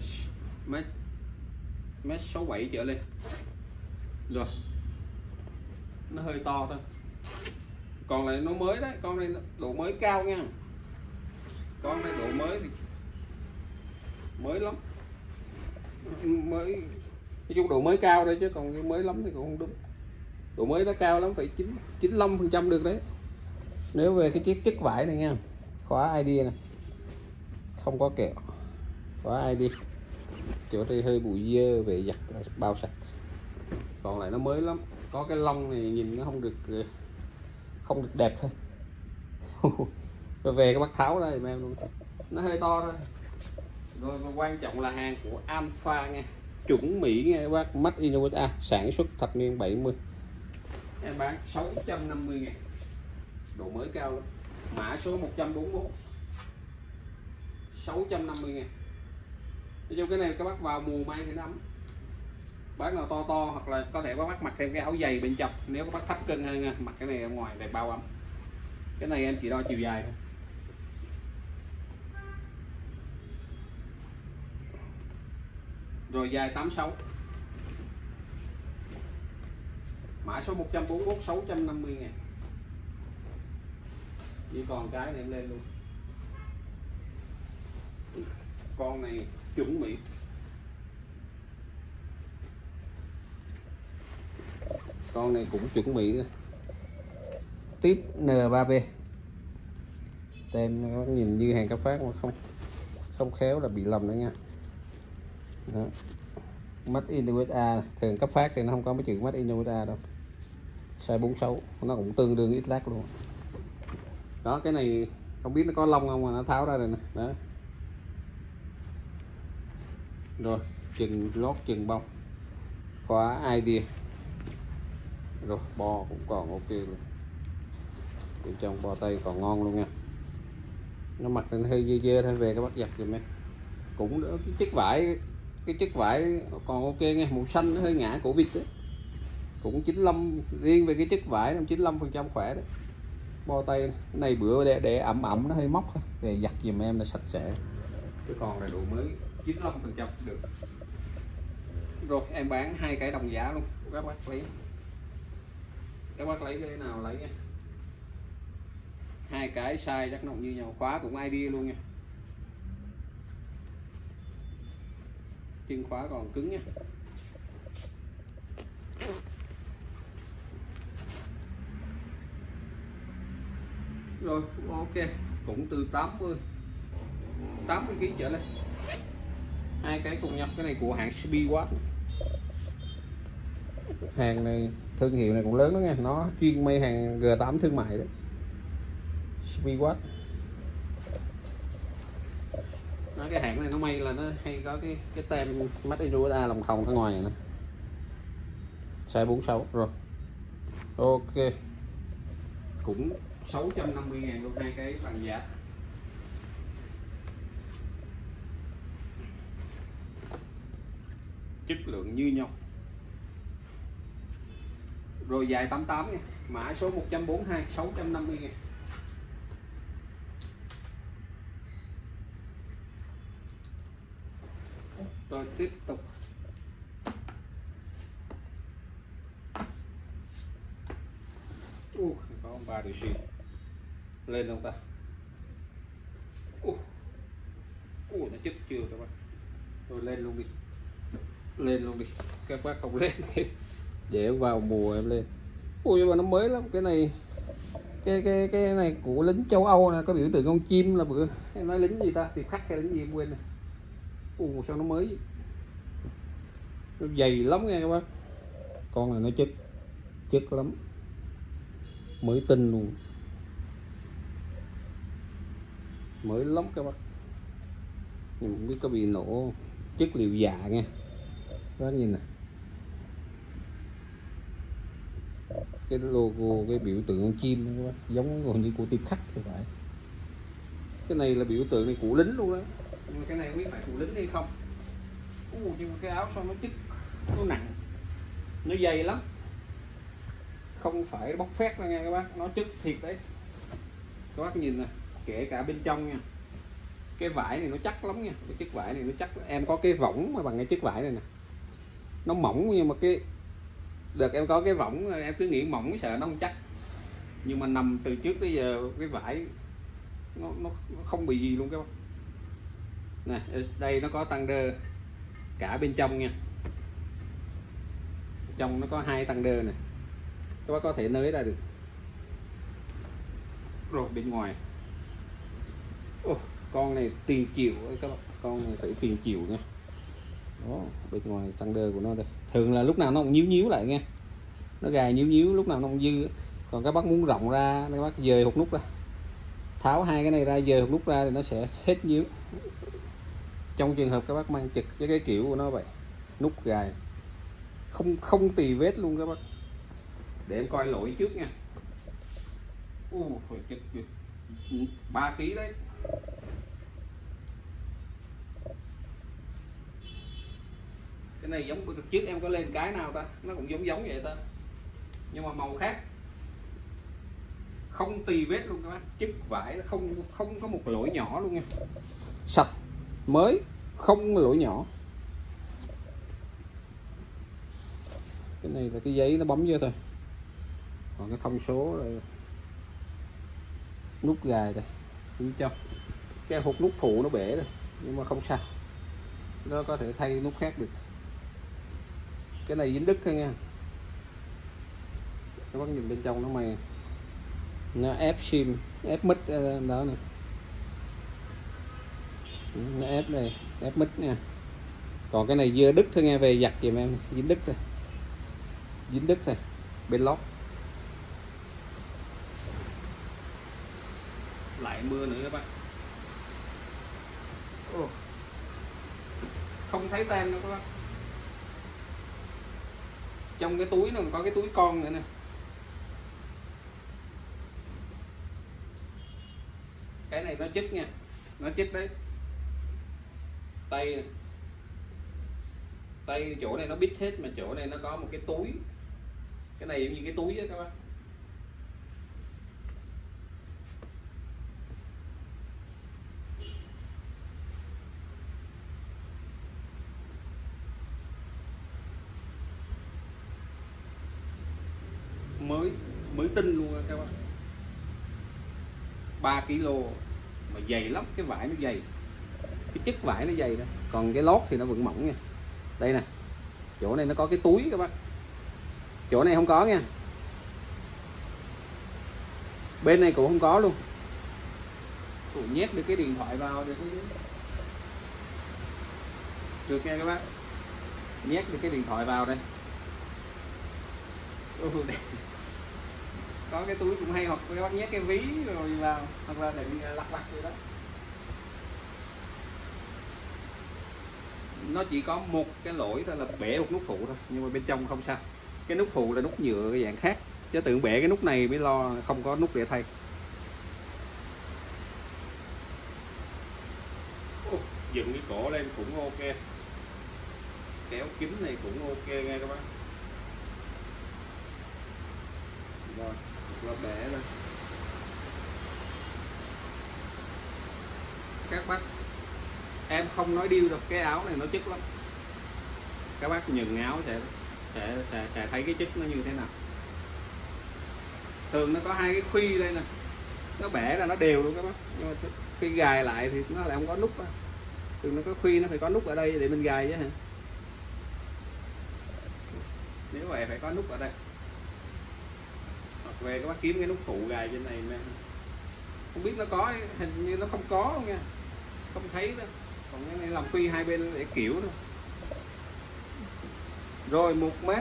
mét 67 trở lên. Rồi nó hơi to thôi, còn lại nó mới đấy, con này độ mới cao nha, con này độ mới thì mới lắm, mới nói chung độ mới cao đây chứ còn cái mới lắm thì cũng không đúng, độ mới nó cao lắm phải 95% được đấy, nếu về cái chiếc chất vải này nha. Khóa ID này không có kẹo, khóa ID, chỗ đây hơi bụi dơ về giặt bao sạch, còn lại nó mới lắm, có cái lông này nhìn nó không được đẹp thôi. Rồi về các bác tháo ra thì em luôn, nó hơi to thôi. Rồi và quan trọng là hàng của Alpha nha, chuẩn Mỹ nha các bác, Made in USA, sản xuất thập niên 70, em bán 650.000, độ mới cao lắm. Mã số 141, 650.000. Nói chung cái này các bác vào mùa mang thì nó ấm, bác nào to hoặc là có thể các bác mặc thêm cái áo dày bên trong, nếu các bác thấp cân hơn nha, mặc cái này ở ngoài để bao ấm. Cái này em chỉ đo chiều dài thôi. Rồi dài 86, mã số 141, 650.000. Chỉ còn cái này em lên luôn, con này chuẩn Mỹ, con này cũng chuẩn Mỹ nữa. Tiếp N3B, tem nó nhìn như hàng cấp phát mà không khéo là bị lầm nữa nha. Đó. Made in USA, thường cấp phát thì nó không có mấy chữ Made in USA đâu. Size 46, nó cũng tương đương ít lát luôn. Đó, cái này không biết nó có lông không mà nó tháo ra rồi nè. Đó. Rồi, chừng lót chừng bông, khóa ID, rồi bo cũng còn ok luôn, bên trong bo tay còn ngon luôn nha. Nó mặc lên hơi dơ thôi, về các bác giặt giùm em. Cũng đỡ cái chất vải còn ok nha, màu xanh nó hơi ngã cổ vịt đấy, cũng 95, riêng về cái chất vải 95% khỏe đấy. Bo tay này bữa để ẩm nó hơi móc thôi, về giặt giùm em là sạch sẽ, chứ còn là độ mới 95% được. Rồi em bán hai cái đồng giá luôn, các bác lấy, các bác lấy cái nào lấy nha. Hai cái size chắc nó cũng như nhau, khóa cũng ID luôn nha, chân khóa còn cứng nha. Rồi ok, cũng từ 80 kg trở lên. Hai cái cùng nhau, cái này của hãng Speedwatt. Hàng này thương hiệu này cũng lớn đó nha, nó chuyên may hàng G8 thương mại đấy. Speedwatt. Nó cái hãng này nó may là nó hay có cái tem Made in USA lòng thòng ở ngoài này nè. Size 46 rồi. Ok. Cũng 650.000 luôn, hai cái bằng giá. Chất lượng như nhau. Rồi dài 88 nha, mã số 142, 650.000. Rồi tiếp tục. Có ông bà điều xịn lên không ta? Nó chất chưa các bác? Rồi lên luôn đi, lên luôn đi các bác, không lên để vào mùa em lên. Nhưng mà nó mới lắm cái này. Cái này của lính châu Âu nè, có biểu tượng con chim là bữa em nói lính gì ta, tiệp khắc hay lính gì em quên nè. Sao nó mới, nó dày lắm nha các bác. Con này nó chất lắm, mới tinh luôn, mới lắm các bác. Nhưng không biết có bị nổ chất liệu dạ nha các bác, nhìn nè, cái logo, cái biểu tượng con chim các bác, giống còn như của tiệp khắc thì phải. Cái này là biểu tượng này của lính luôn đó, nhưng mà cái này không biết phải của lính hay không. Nhưng mà cái áo sao nó chất, nó nặng, nó dày lắm, không phải bóc phét ra nha các bác, nó chất thiệt đấy các bác nhìn nè. Kể cả bên trong nha, cái vải này nó chắc lắm nha, cái chiếc vải này nó chắc. Em có cái võng mà bằng cái chiếc vải này nè, nó mỏng nhưng mà cái đợt em có cái võng em cứ nghĩ mỏng sợ nó không chắc, nhưng mà nằm từ trước tới giờ cái vải nó không bị gì luôn các bác. Nè đây nó có tăng đơ cả bên trong nha, trong nó có hai tăng đơ nè, các bác có thể nới ra được. Rồi bên ngoài, con này tiền triệu các bạn, con này phải tiền triệu nha. Đó, bên ngoài tăng đơ của nó đây, thường là lúc nào nó cũng nhíu lại nha, nó gài nhíu lúc nào nó cũng dư. Còn các bác muốn rộng ra, các bác dời hột nút ra, tháo hai cái này ra, dời hột nút ra thì nó sẽ hết nhíu. Trong trường hợp các bác mang trực cái kiểu của nó vậy, nút gài không tì vết luôn các bác. Để em coi lỗi trước nha. 3 kg đấy. Cái này giống trước em có lên cái nào ta, nó cũng giống vậy ta, nhưng mà màu khác, không tì vết luôn các bác. Chất vải không có một lỗi nhỏ luôn nha, sạch mới, không lỗi nhỏ. Cái này là cái giấy nó bấm vô thôi, còn cái thông số là nút gài đây bên trong. Cái hột nút phụ nó bể rồi nhưng mà không sao, nó có thể thay nút khác được. Cái này dính đứt thôi nha các bác, nhìn bên trong nó mày, nó ép sim, ép mít đó nè, nó ép đây, ép mít nha. Còn cái này dơ đứt thôi nghe, về giặt giùm em, dính đứt rồi, dính đứt rồi bên lót. Lại mưa nữa các bác. Không thấy tem đâu các bác. Trong cái túi nó còn có cái túi con nữa nè. Cái này nó chất nha, nó chất đấy. Tay này, tay chỗ này nó bít hết, mà chỗ này nó có một cái túi, cái này giống như cái túi đó các bác. mới mới tinh luôn các bác, 3 kg mà dày lắm, cái vải nó dày, cái chất vải nó dày đó, còn cái lót thì nó vẫn mỏng nha. Đây nè, chỗ này nó có cái túi các bác, chỗ này không có nha, bên này cũng không có luôn. Nhét được cái điện thoại vào được nha các bác, nhét được cái điện thoại vào đây. Có cái túi cũng hay, hoặc các bác nhét cái ví rồi vào, hoặc là đựng lặt vặt vậy đó. Nó chỉ có một cái lỗi thôi là bể một nút phụ thôi, nhưng mà bên trong không sao. Cái nút phụ là nút nhựa cái dạng khác, chứ tự bể cái nút này mới lo không có nút để thay. Dựng cái cổ lên cũng ok, kéo kính này cũng ok nghe các bác. Rồi là bể lên. Các bác, em không nói điêu được, cái áo này nó chất lắm, các bác nhìn áo sẽ thấy cái chất nó như thế nào. Thường nó có hai cái khuy đây nè, nó bẻ ra nó đều luôn các bác, nhưng mà khi gài lại thì nó lại không có nút đó. Thường nó có khuy, nó phải có nút ở đây để mình gài chứ hả. Nếu vậy phải có nút ở đây, hoặc về các bác kiếm cái nút phụ gài trên này nè. Không biết nó có, hình như nó không có không nha, không thấy đâu. Còn cái này làm khuy hai bên để kiểu thôi. Rồi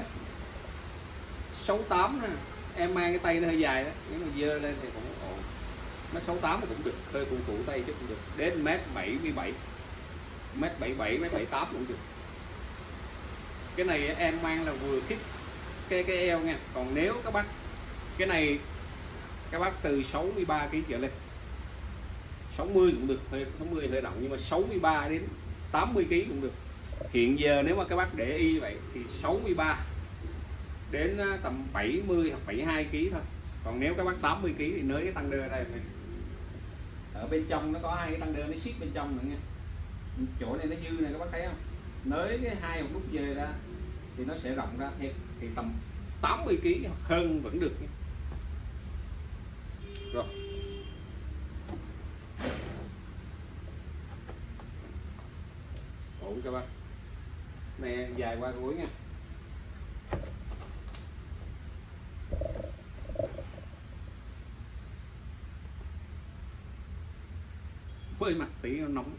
1m68 nè, em mang cái tay nó hơi dài đó, nếu mà dơ lên thì cũng ổn. Nó 68 cũng được, hơi phụ tay chứ cũng được. Đến 1m77, 1m77, 1m78 cũng được. Cái này em mang là vừa khít cái eo nha. Còn nếu các bác, cái này các bác từ 63 kg trở lên, 60 cũng được, 60 hơi rộng, nhưng mà 63 đến 80 kg cũng được. Hiện giờ nếu mà các bác để y vậy thì 63 đến tầm 70 hoặc 72 kg thôi. Còn nếu các bác 80 kg thì nới cái tăng đơ đây này. Ở bên trong nó có hai cái tăng đơ nó siết bên trong nữa nha. Chỗ này nó dư này các bác thấy không? Nới cái hai một nút về ra thì nó sẽ rộng ra thêm, thì tầm 80 kg hoặc hơn vẫn được nha. Rồi. Ổn các bác. Này dài qua gối nha. Phơi mặt tí nó nóng.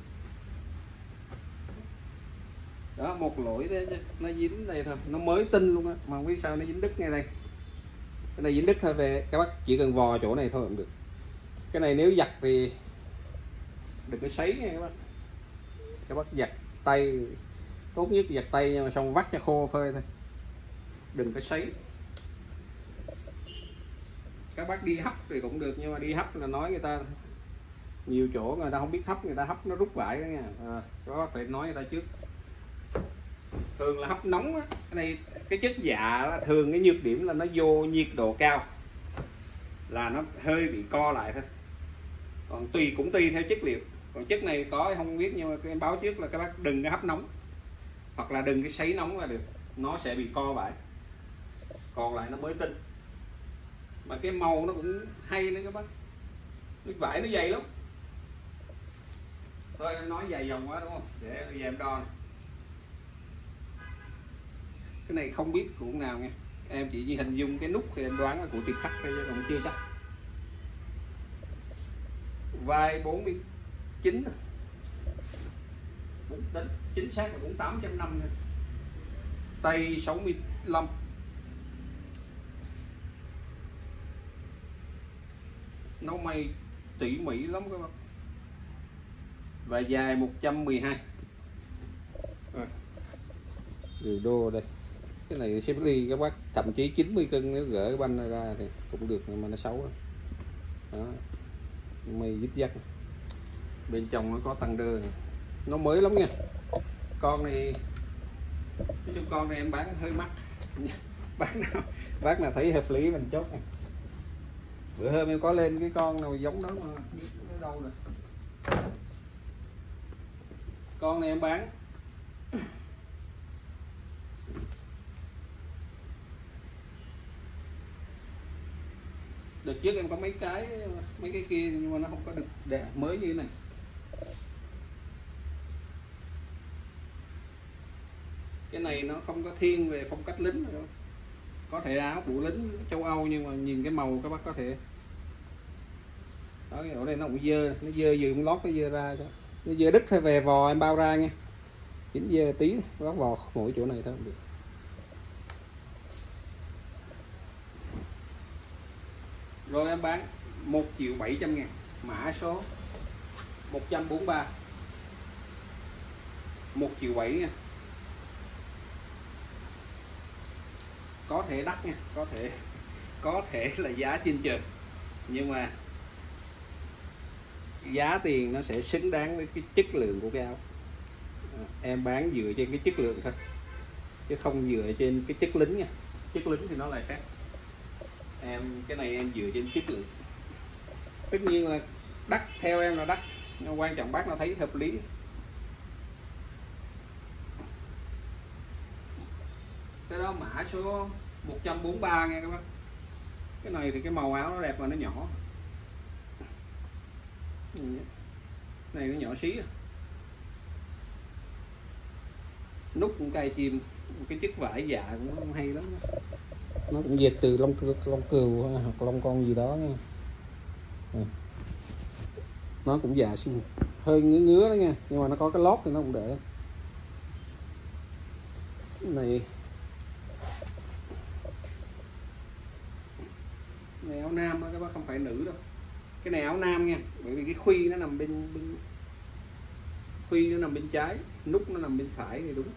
Đó, một lỗi đấy, nó dính đây thôi, nó mới tinh luôn á, mà không biết sao nó dính đứt ngay đây. Cái này dính đứt thôi, về các bác chỉ cần vò chỗ này thôi cũng được. Cái này nếu giặt thì đừng có sấy nha các bác. Các bác giặt tay, tốt nhất giặt tay nhưng mà xong vắt cho khô phơi thôi, đừng có sấy. Các bác đi hấp thì cũng được, nhưng mà đi hấp là nói người ta nhiều chỗ người ta không biết hấp, người ta hấp nó rút vải đó nha. Các bác phải nói người ta trước. Thường là hấp nóng á, cái này cái chất dạ đó, thường cái nhược điểm là nó vô nhiệt độ cao là nó hơi bị co lại thôi. Còn cũng tùy theo chất liệu. Còn chất này có không biết, nhưng mà em báo trước là các bác đừng có hấp nóng, hoặc là đừng cái sấy nóng là được, nó sẽ bị co vải, còn lại nó mới tinh. Mà cái màu nó cũng hay nữa các bác, cái vải nó dày lắm. Thôi em nói dài dòng quá đúng không, để bây giờ em đo này. Cái này không biết của nào nha, em chỉ hình dung cái nút thì em đoán là của tiệp khắc thôi chứ còn chưa chắc. Vai 49, chính xác là 48.5, tay 65, nó may tỉ mỉ lắm các bạn. Và dài 112. Điều đô đây, cái này xếp ly các bác thậm chí 90 cân nếu gỡ cái banh này ra thì cũng được, nhưng mà nó xấu đó. Mây dít dắt, bên trong nó có tăng đơ này. Nó mới lắm nha. Con này, cái con này em bán hơi mắc. bác nào thấy hợp lý mình chốt này. Bữa hôm em có lên cái con nào giống đó mà biết ở đâu rồi. Con này em bán Đợt trước em có mấy cái kia nhưng mà nó không có được đẹp mới như thế này. Cái này nó không có thiên về phong cách lính nữa. Có thể áo của lính châu Âu nhưng mà nhìn cái màu các bác có thể đó, cái ở đây nó cũng dơ, nó dơ vừa lót nó dơ ra đó. Nó dơ đứt hay về vò em bao ra nha, dính dơ tí bác vò mỗi chỗ này thôi cũng được. Rồi em bán 1.700.000, mã số 143, 1.700.000 nha. Có thể đắt nha, có thể là giá trên trời, nhưng mà giá tiền nó sẽ xứng đáng với cái chất lượng của cái áo. Em bán dựa trên cái chất lượng thôi chứ không dựa trên cái chất lính nha. Chất lính thì nó lại khác. Cái này em dựa trên chất lượng. Tất nhiên là đắt, theo em là đắt, nhưng quan trọng bác nó thấy hợp lý. Cái đó mã số 143 nghe các bác. Cái này thì cái màu áo nó đẹp mà nó nhỏ. Này nó nhỏ xí à. Nút cũng cài chìm, một cái chiếc vải dạ cũng không hay lắm. Nó cũng dệt từ lông cừu hoặc lông con gì đó nha. Nó cũng dạ xinh, hơi ngứa đó nha, nhưng mà nó có cái lót thì nó cũng để. Cái này áo nam đó, các bác, không phải nữ đâu. Cái này áo nam nha, bởi vì cái khuy nó nằm bên khuy nó nằm bên trái, nút nó nằm bên phải thì đúng.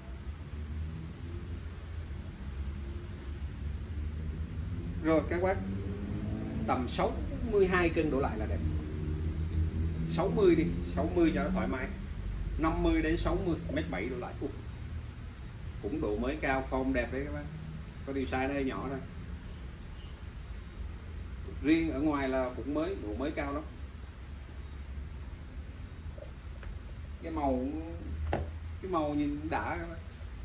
Rồi các bác, tầm 62 cân đổ lại là đẹp. 60 đi, 60 cho nó thoải mái. 50 đến 60, 1m7 đổ lại. Cũng độ mới cao, form đẹp đấy các bác. Có điều size nó hơi nhỏ thôi. Riêng ở ngoài là cũng mới, độ mới cao lắm. Cái màu nhìn đã các bác.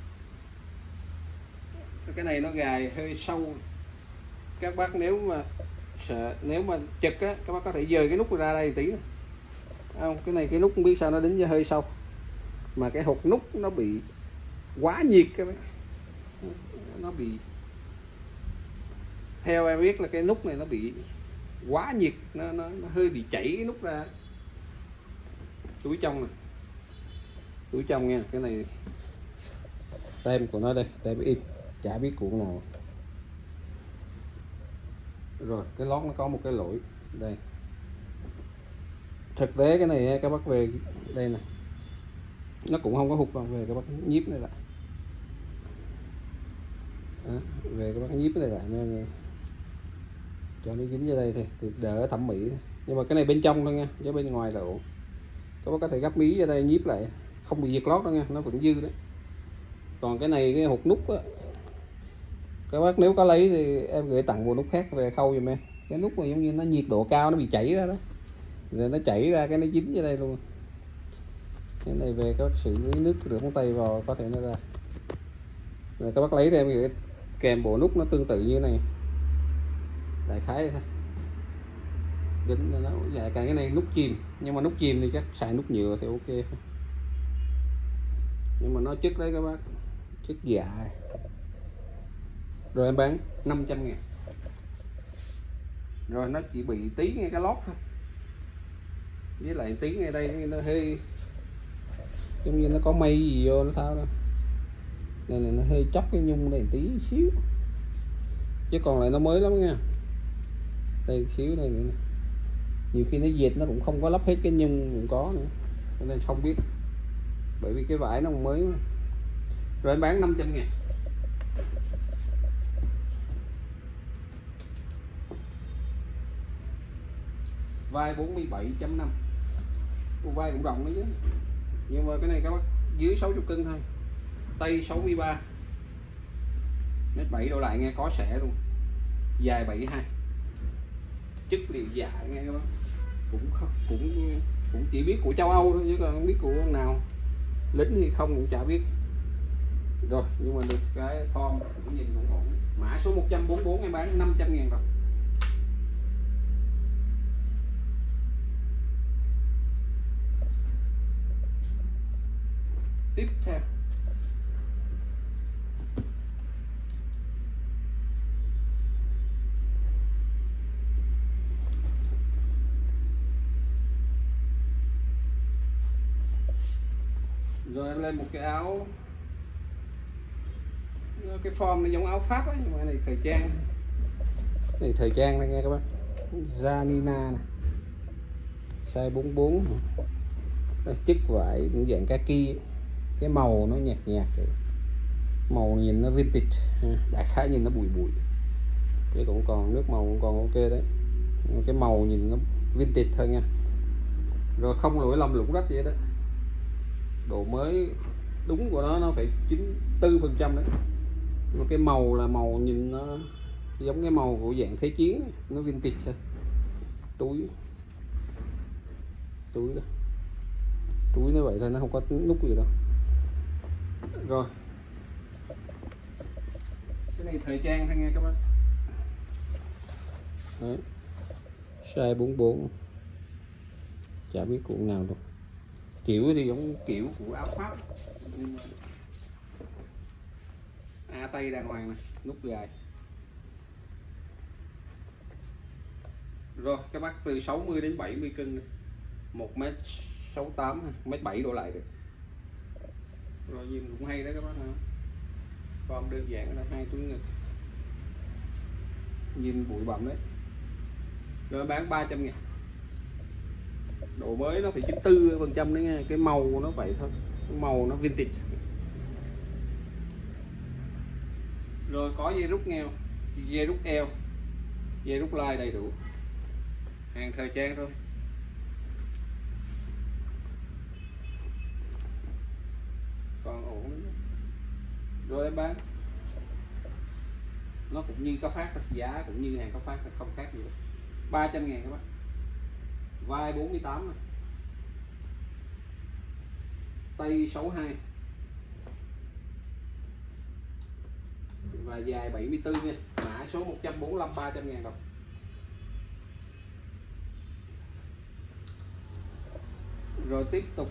Cái này nó gài hơi sâu. Các bác nếu mà chật á, các bác có thể dời cái nút ra đây tí nữa. Không, cái này cái nút không biết sao nó đến hơi sâu, mà cái hột nút nó bị quá nhiệt các bác. Nó bị, theo em biết là cái nút này nó bị quá nhiệt, nó hơi bị chảy cái nút ra. Túi trong này, túi trong nha. Cái này tem của nó đây, tem in, chả biết cuộn nào. Rồi cái lót nó có một cái lỗi đây. Thực tế cái này các bác về đây nè, nó cũng không có hụt đâu, về các bác nhíp này lại. Đó, về các bác nhíp này lại nên cho nó dính vô đây thì đỡ thẩm mỹ. Nhưng mà cái này bên trong thôi nha, chứ bên ngoài là ổn. Các bác có thể gắp mí vô đây nhíp lại, không bị giật lót đâu nha, nó vẫn dư đấy. Còn cái này cái hột nút á, các bác nếu có lấy thì em gửi tặng bộ nút khác về khâu giùm em. Cái nút này giống như nó nhiệt độ cao nó bị chảy ra đó, rồi nó chảy ra cái nó dính vô đây luôn. Cái này về các bác xử lý nước rửa móng tay vào có thể nó ra. Rồi các bác lấy thì em gửi kèm bộ nút nó tương tự như này, đại khái thôi. Đến nó dạ, cái này nút chìm, nhưng mà nút chìm thì chắc xài nút nhựa thì ok. Nhưng mà nó chất đấy các bác, chất dạ. Rồi em bán 500.000. Rồi nó chỉ bị tí ngay cái lót thôi, với lại tí ngay đây nó hơi giống như nó có mây gì vô nó tháo đó, nên là nó hơi chóc cái nhung này tí xíu, chứ còn lại nó mới lắm nha. Đây xíu đây nữa, nhiều khi nó dệt nó cũng không có lắp hết cái nhung cũng có nữa, nên không biết, bởi vì cái vải nó còn mới mà. Rồi em bán 500.000. Vai 47.5, vai cũng rộng đấy chứ, nhưng mà cái này các bác dưới 60 cân thôi. Tay 63, 1m7 đổ lại nghe, có xẻ luôn. Dài 72, chất liệu dạ nghe các bác. Cũng chỉ biết của châu Âu thôi chứ còn không biết của nào. Lính thì không cũng chả biết. Rồi nhưng mà được cái form cũng nhìn cũng ổn. Mã số 144 em bán 500.000 rồi. Tiếp theo rồi em lên một cái áo, cái form này giống áo Pháp ấy, nhưng mà cái này thời trang, này thời trang đây nghe các bác. Janina này, size 44, chất vải cũng dạng kaki, cái màu nó nhạt nhạt, màu nhìn nó vintage, đại khái nhìn nó bụi bụi, cái cũng còn nước màu cũng còn ok đấy, cái màu nhìn nó vintage thôi nha. Rồi không lỗi lầm lũng rách vậy đó, độ mới đúng của nó phải 94% đấy. Nhưng mà cái màu là màu nhìn nó giống cái màu của dạng thế chiến, nó vintage thôi. Túi đó, túi nó vậy thôi, nó không có nút gì đâu. Rồi cái này thời trang thôi nghe các bác. Đấy, size 44, chả biết cuộn nào đâu, kiểu thì giống kiểu của áo Pháp, tay đàng hoàng này, nút dài. Rồi các bác từ 60 đến 70 cân, 1m68, 1m7 đổ lại được. Rồi nhìn cũng hay đó các bác ha. Form đơn giản là 2 túi ngực, nhìn bụi bặm đấy. Rồi bán 300.000. Độ mới nó phải 94% đấy nha, cái màu nó vậy thôi, cái màu nó vintage. Rồi có dây rút nghèo, dây rút eo, dây rút lai đầy đủ, hàng thời trang thôi. Còn ổn lắm. Rồi em bán nó cũng như có phát, giá cũng như hàng có phát, không khác gì đâu. 300.000 các bác. Vai 48 này. Tay 62 và dài 74 nha, mã số 145, 300.000 đồng. Rồi tiếp tục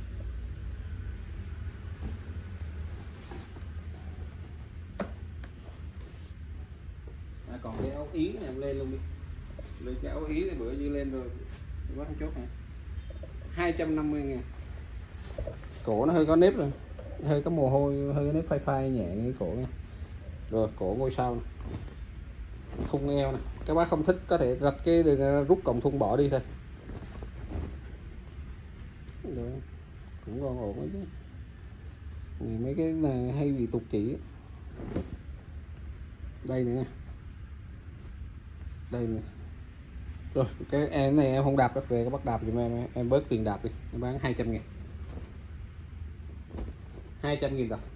còn cái áo yến này em lên luôn đi, lên cái áo yến này bữa như lên rồi quá không chốt hả. 250.000. Cổ nó hơi có nếp rồi, hơi có mồ hôi, hơi có nếp phai phai nhẹ cái cổ nha. Rồi cổ ngôi sao này, thun eo này, các bác không thích có thể rạch cái đường rút còng thun bỏ đi thôi. Rồi cũng còn ổn đấy chứ. Mấy cái này hay bị tụt chỉ. Đây nữa, đây nè. Rồi cái này em không đạp về, các bác đạp giùm em bớt tiền đạp đi, em bán 200.000. 200.000 đồng.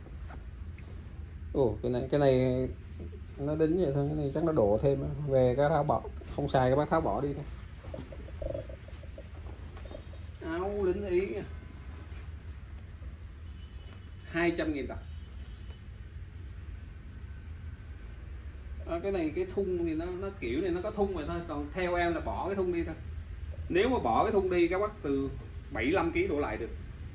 Ồ cái này nó đính vậy thôi, cái này chắc nó đổ thêm về, cái tháo bỏ không xài các bác tháo bỏ đi thôi. Áo lính Ý 200.000 đồng. Cái này cái thun thì nó kiểu này nó có thun rồi thôi, còn theo em là bỏ cái thun đi thôi. Nếu mà bỏ cái thun đi các bác từ 75 kg đổ lại được,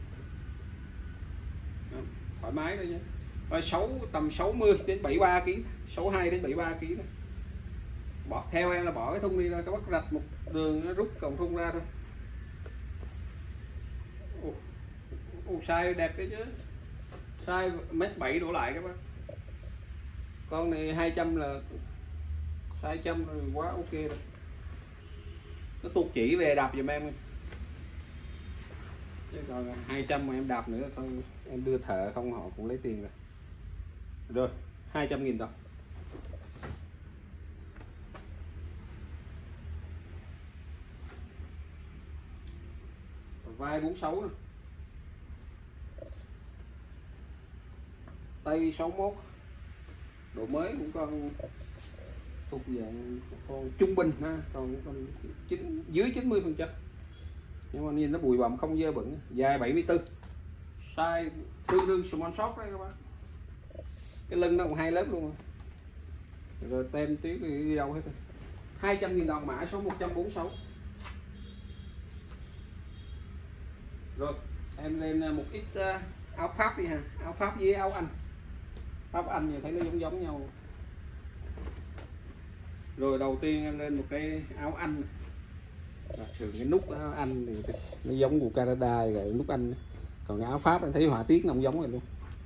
thoải mái thôi nhé. Tầm 60 đến 73 kg, 62 đến 73 kg thôi. Bỏ theo em là bỏ cái thun đi thôi, các bác rạch một đường nó rút còng thun ra thôi. Size đẹp đấy chứ, size 1m7 đổ lại các bác. Con này 200 là size 100 rồi, quá ok rồi. Nó tuột chỉ về đạp giùm em. Chứ còn 200 mà em đạp nữa thôi em đưa thợ không họ cũng lấy tiền rồi. Rồi 200.000 đồng. Vai 46 nè, tay 61, độ mới cũng còn thuộc dạng còn trung bình ha, còn dưới 90%, nhưng mà nhìn nó bụi bặm không dơ bẩn. Dài 74, size tương đương small shop đấy các bác. Cái lưng nó còn 2 lớp luôn rồi, tem tiếng thì đi đâu hết rồi. 200.000 đồng, mã số 146. Rồi em lên một ít áo Pháp đi ha, áo Pháp với áo Anh. Pháp Anh thì thấy nó giống nhau. Rồi đầu tiên em lên một cái áo Anh. Thường cái nút áo Anh thì nó giống của Canada rồi, nút Anh. Còn áo Pháp anh thấy họa tiết nó không giống rồi luôn,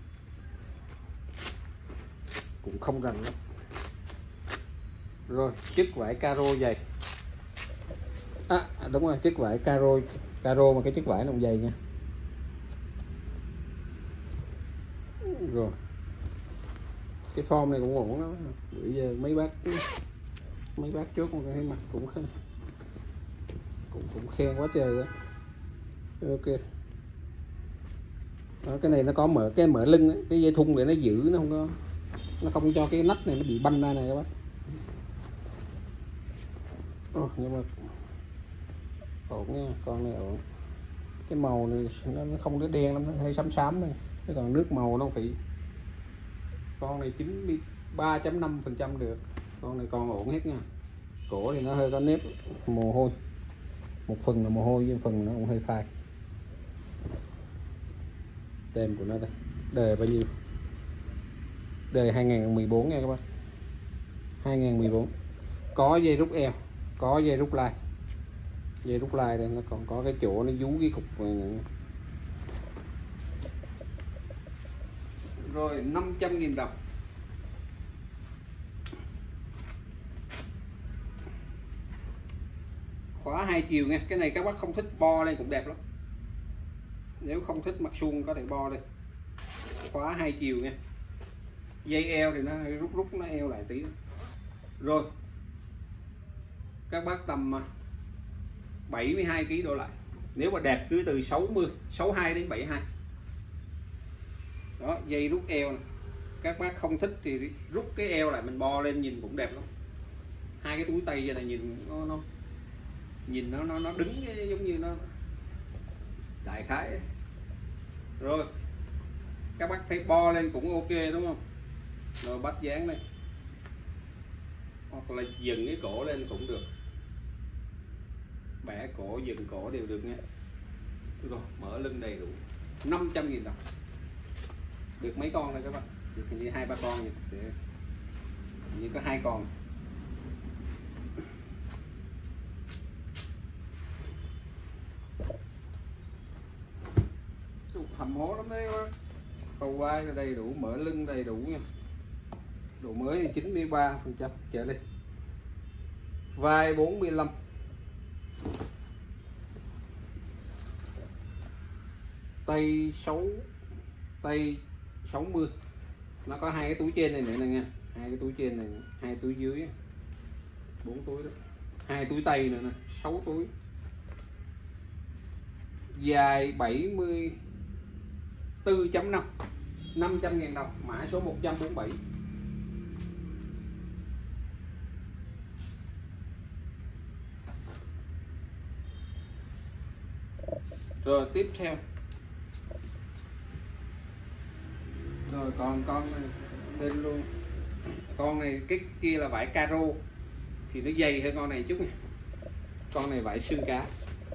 cũng không rành lắm. Rồi chất vải caro dày. Đúng rồi, chất vải caro mà cái chất vải nó dày nha. Rồi cái form này cũng ổn lắm. Bây giờ mấy bác trước con thấy mặt cũng khen quá trời đó. Ok đó, cái này nó có mở lưng ấy, cái dây thun để nó giữ, nó không cho cái nách này nó bị banh ra này các bác. Nhưng mà ổn nha, con này ổn. Cái màu này nó không có đen lắm, nó hơi xám này. Cái còn nước màu nó phải, con này 93.5% được. Con này còn ổn hết nha. Cổ thì nó hơi có nếp mồ hôi, một phần là mồ hôi nhưng phần nó cũng hơi phai. Tem của nó đây, đời bao nhiêu, đời 2014 nha các bác, 2014. Có dây rút eo, có dây rút lai. Dây rút lai đây, nó còn có cái chỗ nó vú cái cục này nữa. Rồi 500.000 đồng. Khóa 2 chiều nha. Cái này các bác không thích bo lên cũng đẹp lắm. Nếu không thích mặt suông có thể bo lên. Khóa 2 chiều nha. Dây eo thì nó rút nó eo lại tí. Rồi các bác tầm 72 kg đổ lại. Nếu mà đẹp cứ từ 62 đến 72. Đó, dây rút eo này. Các bác không thích thì rút cái eo lại mình bo lên nhìn cũng đẹp lắm. Hai cái túi tay vậy này nhìn nó đứng giống như nó đại khái ấy. Rồi các bác thấy bo lên cũng ok đúng không? Rồi bắt dáng đây, hoặc là dừng cái cổ lên cũng được, bẻ cổ dừng cổ đều được nha. Rồi mở lưng đầy đủ. 500.000 đồng. Được mấy con đây các bạn? Được hình như 2-3 con nhỉ? Hình như có 2 con. Hầm hố lắm đấy các bác. Cầu vai đầy đủ, mở lưng đầy đủ nha. Độ mới thì 93% trở lên. Vai 45. Tay 60. Nó có 2 cái túi trên này nữa nè nha. 2 cái túi trên này, 2 túi dưới, 4 túi đó. 2 túi tay nữa nè, 6 túi. Dài 74.5. 500.000 đồng, mã số 147. Rồi tiếp theo. Rồi còn con này lên luôn. Con này cái kia là vải caro thì nó dày hơn con này chút nha. Con này vải xương cá.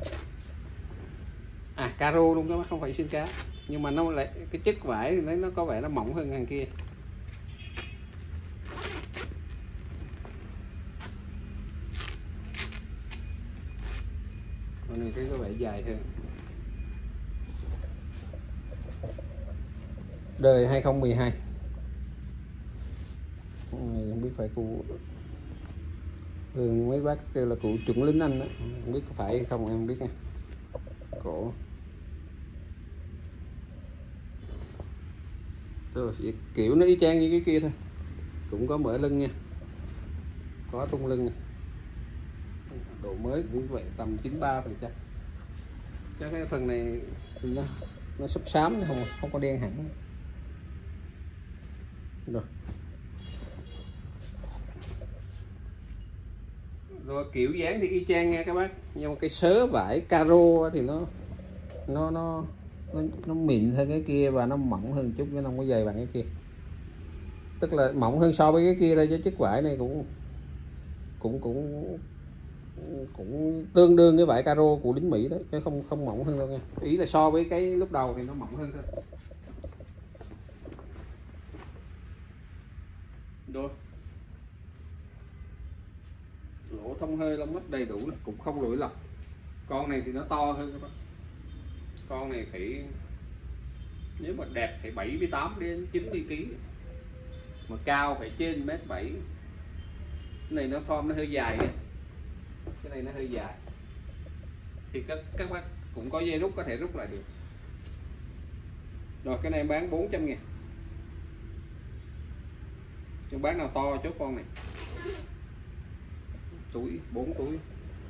Caro luôn các bác, không phải xương cá. Nhưng mà nó lại cái chất vải đấy nó có vẻ nó mỏng hơn hàng kia. Con này cái có vẻ dài hơn. Đời 2012. Không biết phải cụ mấy bác kêu là cụ chuẩn lính Anh đó. Không biết có phải hay không em không biết nha. Cổ rồi, kiểu nó y chang như cái kia thôi, cũng có mở lưng nha, có tung lưng này. Độ mới cũng vậy, tầm 93%. Chắc cái phần này nó xốp xám, không có đen hẳn. Rồi kiểu dáng thì y chang nha các bác, nhưng mà cái sớ vải caro thì nó mịn hơn cái kia và nó mỏng hơn chút, chứ không có dày bằng cái kia. Tức là mỏng hơn so với cái kia thôi, chứ chiếc vải này cũng tương đương cái vải caro của lính Mỹ đó, chứ không mỏng hơn đâu nha. Ý là so với cái lúc đầu thì nó mỏng hơn thôi. Rồi lỗ thông hơi, lông mắt đầy đủ, cũng không lỗi lọc. Con này thì nó to hơn các bác, con này phải, nếu mà đẹp phải 78 đến 90 kg, mà cao phải trên 1m7. Cái này nó form nó hơi dài nha, cái này nó hơi dài thì các bác cũng có dây rút có thể rút lại được. Rồi cái này em bán 400.000. Chứ bán nào to chốt con này. Túi 4 túi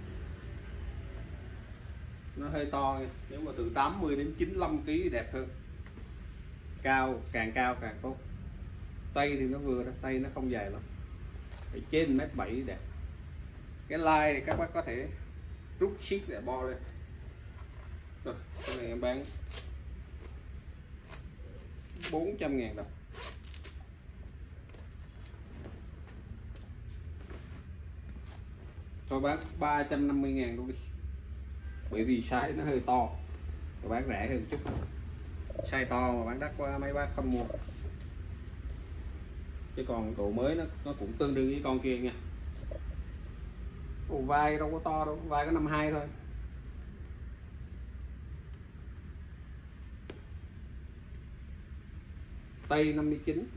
nó hơi to nha. Nếu mà từ 80 đến 95 kg đẹp hơn, cao càng tốt. Tay thì nó vừa đó, tay nó không dài lắm, phải trên 1m7 đẹp. Cái line thì các bác có thể rút ship để bo lên. Rồi cái này em bán 400.000 đồng. Thôi bán 350.000 luôn đi, bởi vì size nó hơi to, rồi bán rẻ hơn chút. Size to mà bán đắt quá mấy bác không mua. Chứ còn độ mới nó cũng tương đương với con kia nha. Ồ, vai đâu có to đâu, vai có 52 thôi. Tay 59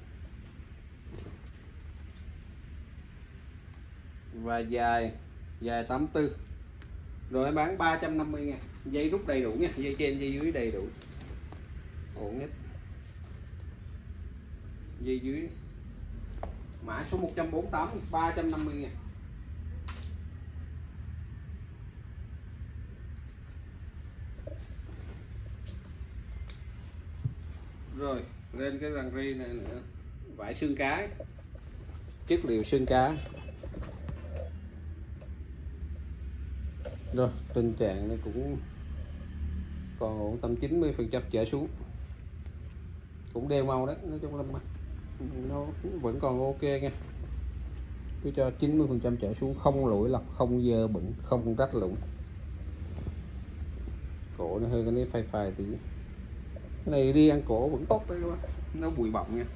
và dài 84. Rồi em bán 350.000. Dây rút đầy đủ nha, dây trên dây dưới đầy đủ, ổn hết. Dây dưới mã số 148, 350.000. Rồi lên cái răng ri này nữa, vải xương cá, chất liệu xương cá. Rồi tình trạng nó cũng còn ổn, tầm 90% trở xuống, cũng đều màu đấy. Nói chung là nó vẫn còn ok nha. Cứ cho 90% trở xuống, không lỗi lọc, không dơ bẩn, không rách lụng. Cổ nó hơi cái phai phai tí, cái này đi ăn cổ vẫn tốt đấy các bác, nó bụi bọng nha.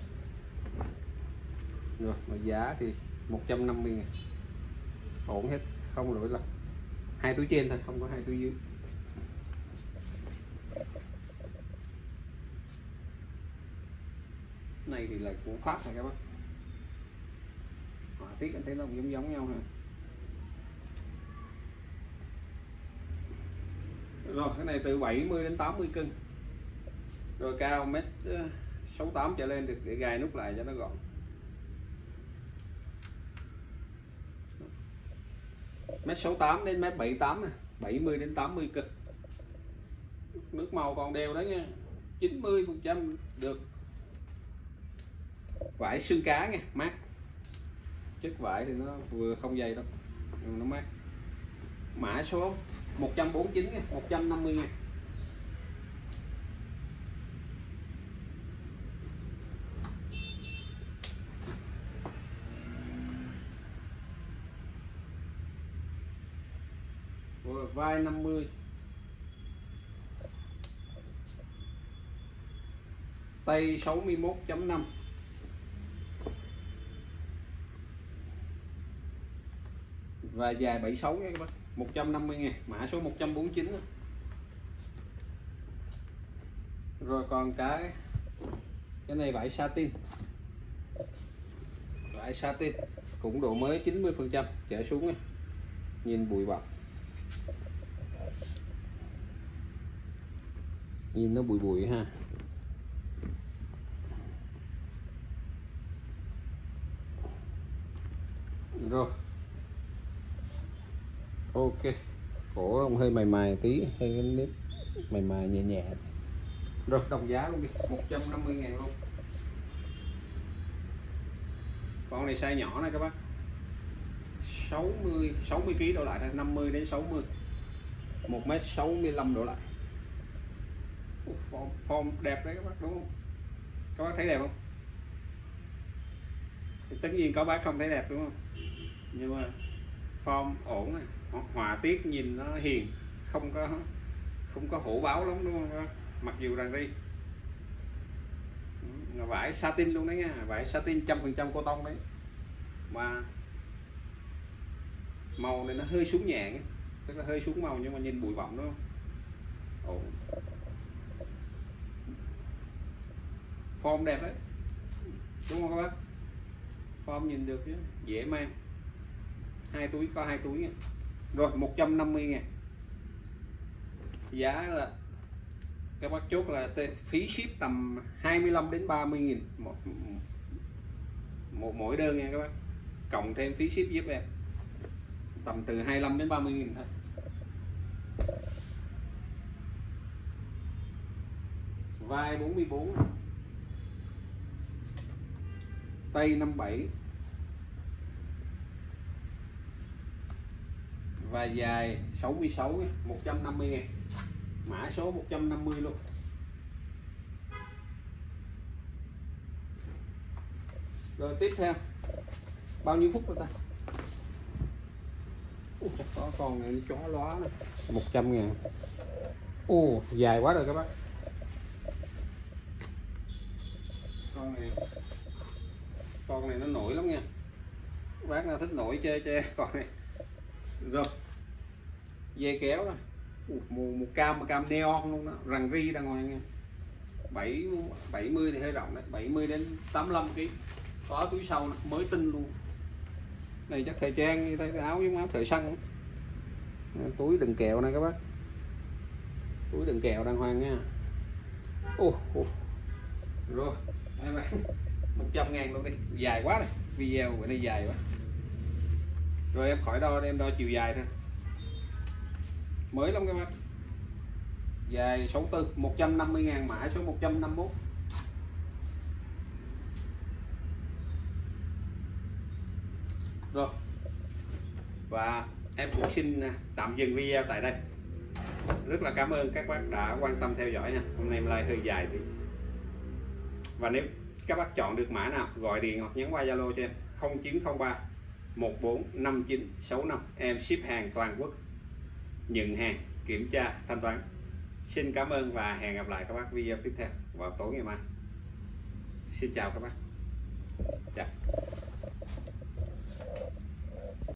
Rồi mà giá thì 150.000, ổn hết, không lỗi lọc. 2 túi trên thôi, không có 2 túi dưới. Này thì là của Pháp này các bác, họa tiết anh thấy nó giống nhau ha. Rồi cái này từ 70 đến 80 cân, rồi cao 1m68 trở lên được, để gài nút lại cho nó gọn. Mét 68 đến mét 78 nè, 70 đến 80 cân. Nước màu còn đều đó nha, 90% được. Vải xương cá nha, mát. Chất vải thì nó vừa không dày đâu, nhưng nó mát. Mã số 149 nha, 150.000. Vai 50, tay 61.5, và dài 76 nha các bác. 150.000, mã số 149 đó. Rồi còn cái này vải satin, vải satin cũng độ mới 90% trở xuống nha. Nhìn bụi bặm, nhìn nó bụi ha. Rồi ok, cổ ông hơi mài tí, hơi cái nếp mài nhẹ. Rồi đồng giá luôn đi, 150.000 luôn. Con này size nhỏ này các bác, 60 kg đổ lại, 50 đến 60, 1m65 đổ lại. Form đẹp đấy các bác, đúng không? Các bác thấy đẹp không? Thì tất nhiên có bác không thấy đẹp đúng không, nhưng mà form ổn này, họa tiết nhìn nó hiền, không có hổ báo lắm đúng không các bác? Mặc dù rằng đi vải satin luôn đấy nha, vải satin 100% cotton đấy. mà màu này nó hơi xuống nhẹ, tức là hơi xuống màu nhưng mà nhìn bụi bặm đúng không? Ồ. Form đẹp đấy, đúng không các bác? Form nhìn được chứ, dễ mang. 2 túi, có 2 túi nha. Rồi 150.000. Giá là các bác chốt là phí ship tầm 25 đến 30.000 mỗi đơn nha các bác, cộng thêm phí ship giúp em tầm từ 25 đến 30.000 thôi. Vai 44, tay 57 và dài 66 nha, 150.000, mã số 150 luôn. Rồi tiếp theo bao nhiêu phút rồi ta? Chắc có con này chó lóa này. 100.000. Dài quá rồi các bác. Con này nó nổi lắm nha, bác nào thích nổi chơi con này. Rồi dây kéo đó, một cam neon luôn đó, rằn ri ra ngoài nha. 70 thì hơi rộng đấy, 70 đến 85 kg, có túi sau này, mới tinh luôn. Này chắc thời trang như thấy áo giống áo thợ săn. Túi đựng kẹo này các bác, túi đựng kẹo đàng hoàng nha. Rồi 100.000 luôn đi, dài quá này, video bữa nay dài quá. Rồi em khỏi đo, em đo chiều dài thôi, mới lắm các bác. Dài 64, 150.000, mã số 151. Rồi, và em cũng xin tạm dừng video tại đây. Rất là cảm ơn các bác đã quan tâm theo dõi nha. Hôm nay em like hơi dài thì. Và nếu các bác chọn được mã nào, gọi điện hoặc nhắn qua Zalo cho em 0903 145965. Em ship hàng toàn quốc, nhận hàng, kiểm tra, thanh toán. Xin cảm ơn và hẹn gặp lại các bác video tiếp theo vào tối ngày mai. Xin chào các bác. Chào.